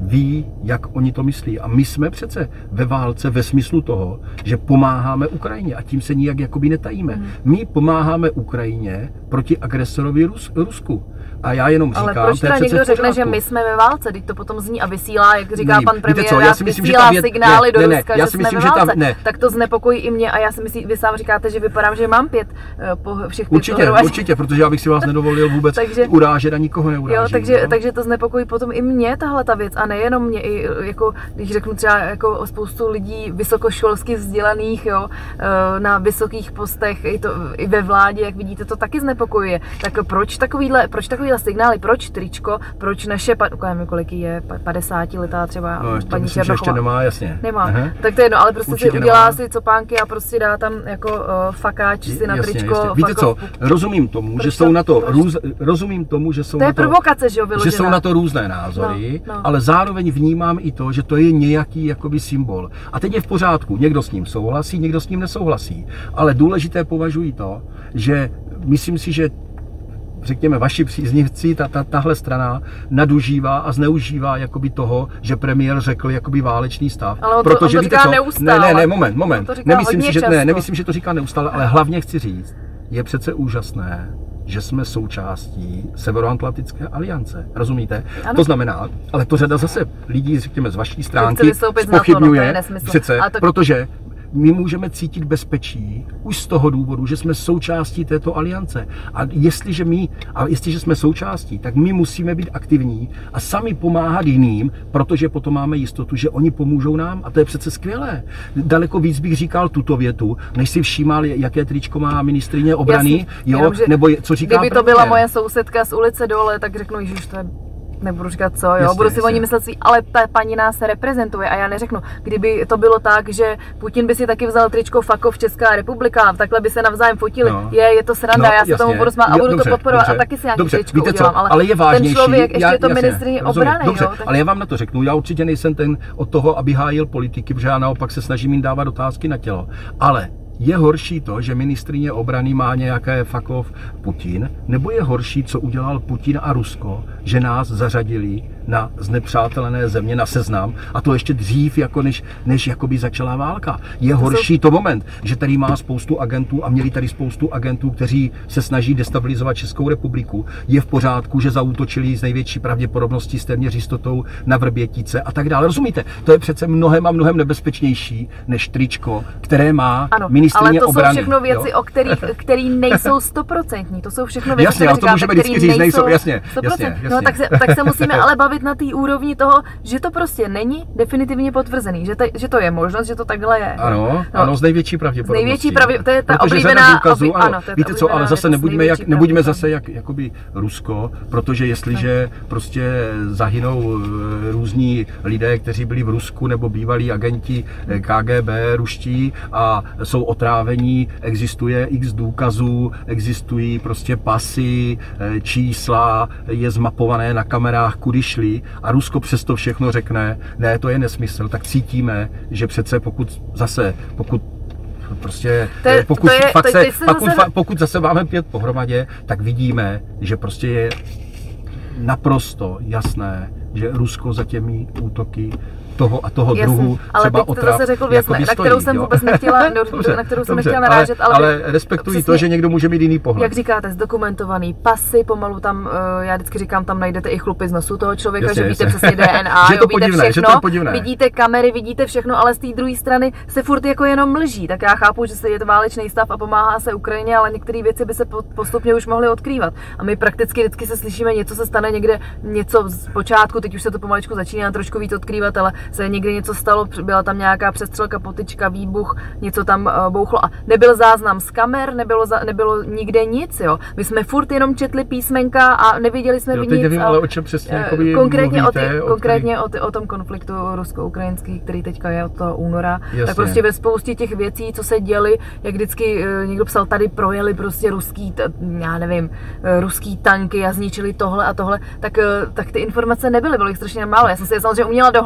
ví, jak oni to myslí. A my jsme přece ve válce ve smyslu toho, že pomáháme Ukrajině a tím se nijak jakoby netajíme. Mm. My pomáháme Ukrajině proti agresorovi Rus, Rusku. A já jenom říkám, ale proč teda někdo řekne, že my jsme ve válce, teď to potom zní a vysílá, jak říká Nevím. pan premiér, co, já si myslím, vysílá že signály ne, do ne, Ruska, ne, že jsme myslím, ve válce, že tam, tak to znepokojí i mě a já si myslím, vy sám říkáte, že vypadám, že mám pět po všech pět Určitě, určitě, protože já bych si vás nedovolil vůbec takže, urážet a nikoho neurážím. Jo, takže, no? takže to znepokojí potom i mě tahle ta věc a nejenom mě, i jako, když řeknu třeba jako o spoustu lidí vysokoškolsky vzdělaných, jo, na vysokých postech, i, to, i ve vládě, jak vidíte, to taky znepokojuje. Tak proč takovýhle, proč takovýhle signály, proč tričko, proč naše, nevím, kolik je, padesátiletá třeba no, paní myslím, že ještě nemá, jasně. Nemá, Aha. tak to je jedno, ale prostě Určitě si udělá nemá. si copánky a prostě dá tam jako uh, fakáč si na jasně, tričko. Jasně. Víte co, rozumím tomu, proč že jsou na to, růz, rozumím tomu, že jsou to na je to, provokace, že jo, vyložená. Že jsou na to různé názory, no, no. ale zároveň vnímám i to, že to je nějaký jakoby symbol. A teď je v pořádku, někdo s ním souhlasí, někdo s ním nesouhlasí, ale důležité považuji to, že myslím si, že řekněme, vaši příznivci, ta, ta, tahle strana nadužívá a zneužívá jakoby toho, že premiér řekl jakoby válečný stav. Ale on to, protože on to víte říká co? neustále. Ne, ne, ne, moment, moment. Nemyslím si, že, ne, nemyslím, že to říká neustále, ale hlavně chci říct, je přece úžasné, že jsme součástí Severoatlantické aliance. Rozumíte? Ano. To znamená, ale to řada zase lidí, řekněme, z vaší stránky zpochybňuje, no, přece, to... protože my můžeme cítit bezpečí už z toho důvodu, že jsme součástí této aliance. A jestliže my, a jestliže jsme součástí, tak my musíme být aktivní a sami pomáhat jiným, protože potom máme jistotu, že oni pomůžou nám. A to je přece skvělé. Daleko víc bych říkal tuto větu, než si všímal, jaké tričko má ministryně obrany, jo, jenom, nebo co říká kdyby to premiér. byla moje sousedka z ulice dole, tak řeknu, že už to je nebudu říkat co, jo, jasně, budu si jasně. o ní myslet svý, ale ta paní nás reprezentuje a já neřeknu, kdyby to bylo tak, že Putin by si taky vzal tričko Fakov Česká republika, takhle by se navzájem fotili, no. je, je to sranda, no, já se jasně. tomu budu smát a budu dobře, to podporovat dobře, a taky si nějaký dobře, tričko udělám, ale, ale je vážnější, ten člověk, ještě já, je to jasně, ministryně obrany, dobře, jo. Tak... ale já vám na to řeknu, já určitě nejsem ten od toho, aby hájil politiky, protože já naopak se snažím jim dávat otázky na tělo, ale je horší to, že ministryně obrany má nějaké Fakov Putin, nebo je horší, co udělal Putin a Rusko, že nás zařadili na znepřátelené země, na seznam, a to ještě dřív, jako než, než jakoby začala válka. Je horší to moment, že tady má spoustu agentů a měli tady spoustu agentů, kteří se snaží destabilizovat Českou republiku. Je v pořádku, že zaútočili z největší pravděpodobností s téměř jistotou na Vrbětice a tak dále. Rozumíte? To je přece mnohem a mnohem nebezpečnější než tričko, které má ano, ministryně obrany. Ale to jsou všechno věci, jo? o kterých, který nejsou stoprocentní. To jsou všechno věci, jasně, které to můžeme vždycky říct, nejsou, jasně, jasně, jasně. No, tak, se, tak se musíme ale bavit na té úrovni toho, že to prostě není definitivně potvrzený, že, te, že to je možnost, že to takhle je. Ano, no, ano, z největší pravděpodobností. Z největší pravděpodobností, to je ta protože oblíbená, důkazů, oblí, ano, to je víte co, ale zase nebuďme, jak, nebuďme zase jak jakoby Rusko, protože jestliže no. prostě zahynou různí lidé, kteří byli v Rusku nebo bývalí agenti K G B ruští a jsou otrávení, existuje x důkazů, existují prostě pasy, čísla, je zmapované na kamerách, kudy šli a Rusko přesto všechno řekne, ne, to je nesmysl, tak cítíme, že přece pokud zase, pokud prostě, to je, pokud, to je, fakt to, se, se pokud, zase... pokud zase máme pět pohromadě, tak vidíme, že prostě je naprosto jasné, že Rusko za těmi útoky toho a toho Jasně, druhu třeba otrav, zase řekl věc, na, na kterou jsem vůbec nechtěla, dobře, na kterou jsem nechtěla narážet, ale, ale, ale respektuji přesně, to, že někdo může mít jiný pohled. Jak říkáte, zdokumentovaný pasy, pomalu tam, já vždycky říkám, tam najdete i chlupy z nosu toho člověka, jasně, že víte přesně D N A, že to jo, víte podivné, všechno, že to podivné. Vidíte kamery, vidíte všechno, ale z té druhé strany se furt jako jenom mlží, tak já chápu, že se je to válečný stav a pomáhá se Ukrajině, ale některé věci by se postupně už mohly odkrývat. A my prakticky vždycky se slyšíme, něco se stane někde, něco z počátku, teď už se to pomaličku začíná trošku víc odkrývat, ale se někde něco stalo, byla tam nějaká přestřelka, potyčka, výbuch, něco tam uh, bouchlo a nebyl záznam z kamer, nebylo, za, nebylo nikde nic, jo. My jsme furt jenom četli písmenka a neviděli jsme jo, nic. Teď nevím, ale o čem přesně uh, konkrétně, mluvíte, o, ty, o konkrétně o, ty, o tom konfliktu rusko-ukrajinský, který teďka je od toho února. Jasně. Tak prostě ve spoustě těch věcí, co se děly, jak vždycky uh, někdo psal, tady projeli prostě ruský, t, já nevím, uh, ruský tanky a zničili tohle a tohle, tak, uh, tak ty informace nebyly, bylo jich strašně málo. Já jsem si je samozřejmě uměla dohledat,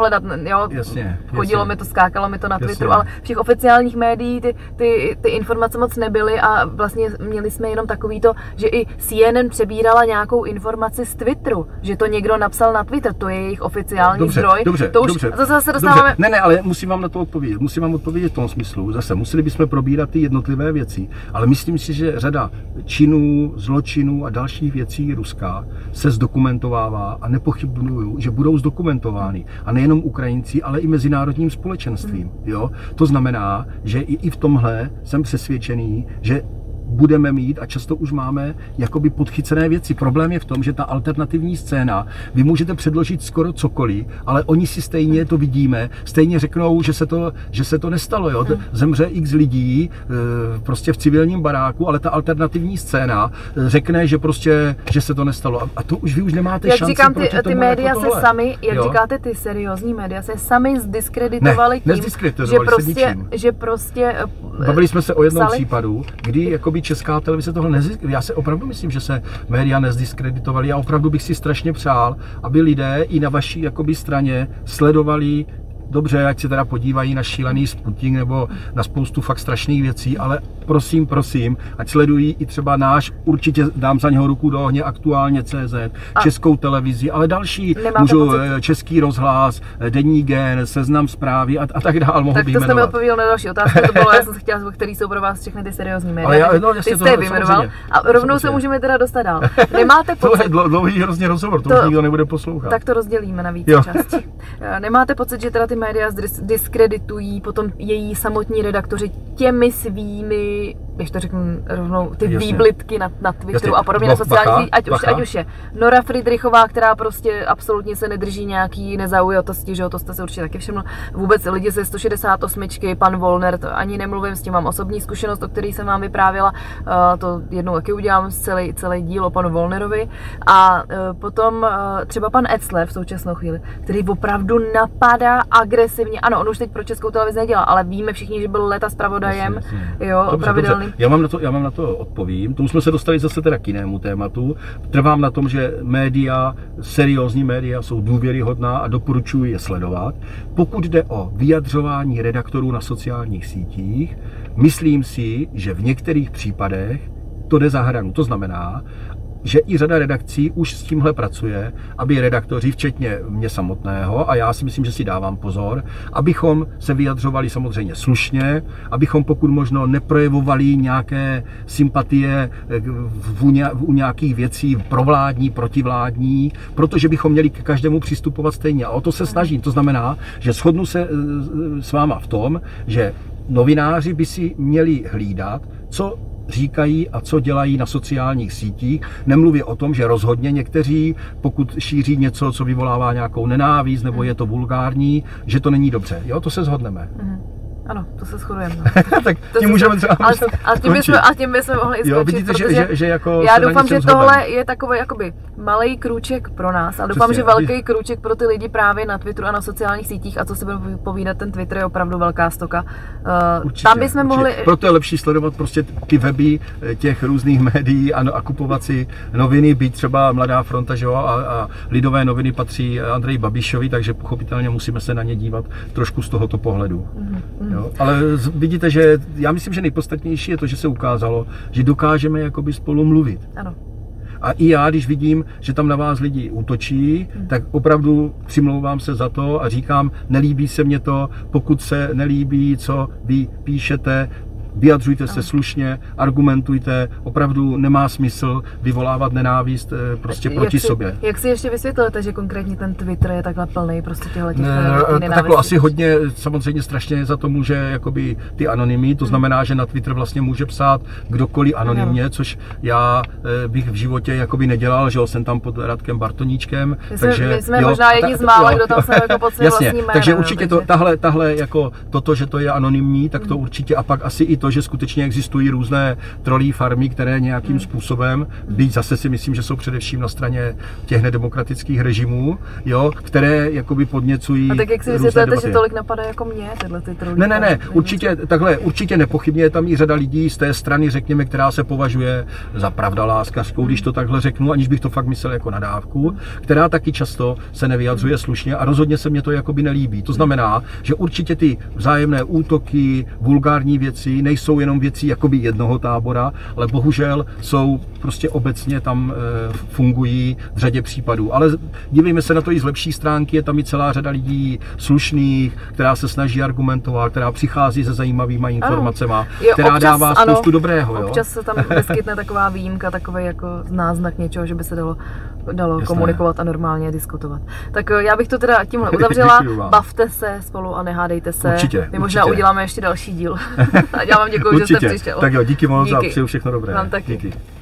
jo, jasně, chodilo jasně. mi to, skákalo mi to na Jasně. Twitteru, ale v těch oficiálních médiích ty, ty, ty informace moc nebyly a vlastně měli jsme jenom takový to, že i C N N přebírala nějakou informaci z Twitteru, že to někdo napsal na Twitter, to je jejich oficiální dobře, zdroj. Dobře, to už dobře, zase se dostáváme... Dobře. Ne, ne, ale musím vám na to odpovědět. Musím vám odpovědět v tom smyslu. Zase museli bychom probírat ty jednotlivé věci, ale myslím si, že řada činů, zločinů a dalších věcí Ruska se zdokumentovává a nepochybuju, že budou zdokumentovány. A nejenom Ukrajinci, ale i mezinárodním společenstvím. Jo? To znamená, že i, i v tomhle jsem přesvědčený, že budeme mít a často už máme jakoby podchycené věci. Problém je v tom, že ta alternativní scéna, vy můžete předložit skoro cokoliv, ale oni si stejně to vidíme, stejně řeknou, že se to, že se to nestalo. Jo? Zemře x lidí prostě v civilním baráku, ale ta alternativní scéna řekne, že prostě, že se to nestalo. A to už vy už nemáte jak šanci. Říkám, ty, ty média jako se tohle. sami, jak jo? říkáte, ty seriózní média se sami zdiskreditovali ne, tím, že prostě, že prostě Bavili jsme se o jednom psali. případu, kdy jakoby Česká televize tohle nezdiskreditovala. Já se opravdu myslím, že se média nezdiskreditovali. Já opravdu bych si strašně přál, aby lidé i na vaší jakoby straně sledovali. Dobře, ať se teda podívají na šílený Sputnik nebo na spoustu fakt strašných věcí, ale prosím, prosím, ať sledují i třeba náš, určitě dám za něho ruku do ohně, aktuálně tečka cé zet, a Českou televizi, ale další, můžu Český rozhlas, Deník Gen, Seznam Zprávy a, a tak dál, mohu tak vyjmenovat. Tak to jste mi odpověděl na další otázku, to bylo, já jsem se chtěla, který jsou pro vás všechny ty seriózní média. Ale já, no, ty jste je vyjmenoval a rovnou samozřejmě. Se můžeme teda dostat dál. Nemáte pocit... To je dlouhý hrozně rozhovor, to, to už nikdo nebude poslouchat. Tak to rozdělíme na více části. Nemáte pocit, že teda ty média diskreditují potom její samotní redaktoři těmi svými, když to řeknu rovnou, ty Jasně. výblitky na, na Twitteru Jasně. a podobně Boh, na sociálních, ať už, ať už je Nora Friedrichová, která prostě absolutně se nedrží nějaký nezaujatosti, že jo, to jste se určitě taky všiml. Vůbec lidi ze sto šedesát osm, pan Wollner, to ani nemluvím, s tím mám osobní zkušenost, o který jsem vám vyprávěla, uh, to jednou taky udělám celý, celý díl o panu Wollnerovi. A uh, potom uh, třeba pan Etzler v současnou chvíli, který opravdu napadá agresivně, ano, on už teď pro Českou televizi nedělá, ale víme všichni, že byl léta zpravodajem, jasně, jasně. jo, dobře, pravidelný. Dobře. Já mám na to, já mám na to odpovím. Tomu jsme se dostali zase teda k jinému tématu. Trvám na tom, že média, seriózní média jsou důvěryhodná a doporučuji je sledovat. Pokud jde o vyjadřování redaktorů na sociálních sítích, myslím si, že v některých případech to jde za hranu. To znamená, že i řada redakcí už s tímhle pracuje, aby redaktoři, včetně mě samotného, a já si myslím, že si dávám pozor, abychom se vyjadřovali samozřejmě slušně, abychom pokud možno neprojevovali nějaké sympatie u nějakých věcí provládní, protivládní, protože bychom měli k každému přistupovat stejně. A o to se snažím. To znamená, že shodnu se s váma v tom, že novináři by si měli hlídat, co říkají a co dělají na sociálních sítích. Nemluví o tom, že rozhodně někteří, pokud šíří něco, co vyvolává nějakou nenávist, nebo je to vulgární, že to není dobře. Jo, to se shodneme. Mm. Ano, to se shodujeme. Tak tím můžeme třeba a, a, tím bychom, a tím bychom mohli i jo, vidíte, že, že, že jako já doufám, že tohle zhodem. Je takový jakoby malej krůček pro nás a doufám, Přesně, že velký aby... krůček pro ty lidi právě na Twitteru a na sociálních sítích a co si budeme povídat, ten Twitter je opravdu velká stoka. Uh, určitě, tam bychom určitě. mohli... Proto je lepší sledovat prostě ty weby těch různých médií a, a kupovat si noviny, být třeba Mladá fronta, že jo, a, a Lidové noviny patří Andreji Babišovi, takže pochopitelně musíme se na ně dívat trošku z tohoto pohledu. Mm-hmm. Jo? Ale vidíte, že já myslím, že nejpodstatnější je to, že se ukázalo, že dokážeme jakoby spolu mluvit. Ano. A i já, když vidím, že tam na vás lidi útočí, hmm. tak opravdu přimlouvám se za to a říkám, nelíbí se mně to, pokud se nelíbí, co vy píšete, vyjadřujte se slušně, argumentujte, opravdu nemá smysl vyvolávat nenávist prostě jak proti si, sobě. Jak si ještě vysvětlujete, že konkrétně ten Twitter je takhle plný prostě těchto těch nenávistí? Takhle asi hodně, samozřejmě strašně za to může jakoby ty anonymy, to znamená, že na Twitter vlastně může psát kdokoliv anonymně, no. což já bych v životě jakoby nedělal, že jsem tam pod Radkem Bartoníčkem. My takže, jsme, my jsme jo, možná jedni z mála, kdo tam se jako pod svým vlastním jménem. Takže určitě to, tahle, tahle jako toto, že to je anonymní, tak to určitě a pak asi i to, to, že skutečně existují různé trolí farmy, které nějakým hmm. způsobem, byť zase si myslím, že jsou především na straně těch nedemokratických režimů, jo, které jakoby podněcují. A tak jak si vysvětlujete, že tolik napadá jako mě, tyhle ty trolí? Ne, ne, ne, určitě, takhle, určitě nepochybně je tam i řada lidí z té strany, řekněme, která se považuje za pravdaláskařskou, když to takhle řeknu, aniž bych to fakt myslel jako nadávku, která taky často se nevyjadřuje slušně a rozhodně se mně to jakoby nelíbí. To znamená, že určitě ty vzájemné útoky, vulgární věci nejsou jenom věcí jakoby jednoho tábora, ale bohužel jsou prostě obecně tam e, fungují v řadě případů. Ale dívejme se na to i z lepší stránky, je tam i celá řada lidí slušných, která se snaží argumentovat, která přichází se zajímavýma informacemi, která občas, dává spoustu ano, dobrého. Občas jo? se tam vyskytne taková výjimka, takový jako náznak něčeho, že by se dalo, dalo komunikovat a normálně diskutovat. Tak já bych to teda tímhle uzavřela. Bavte se spolu a nehádejte se. Určitě, My možná určitě. uděláme ještě další díl. A já vám děkuji, že jste přišel. Tak jo, díky moc a přeju všechno dobré. Vám taky. Díky.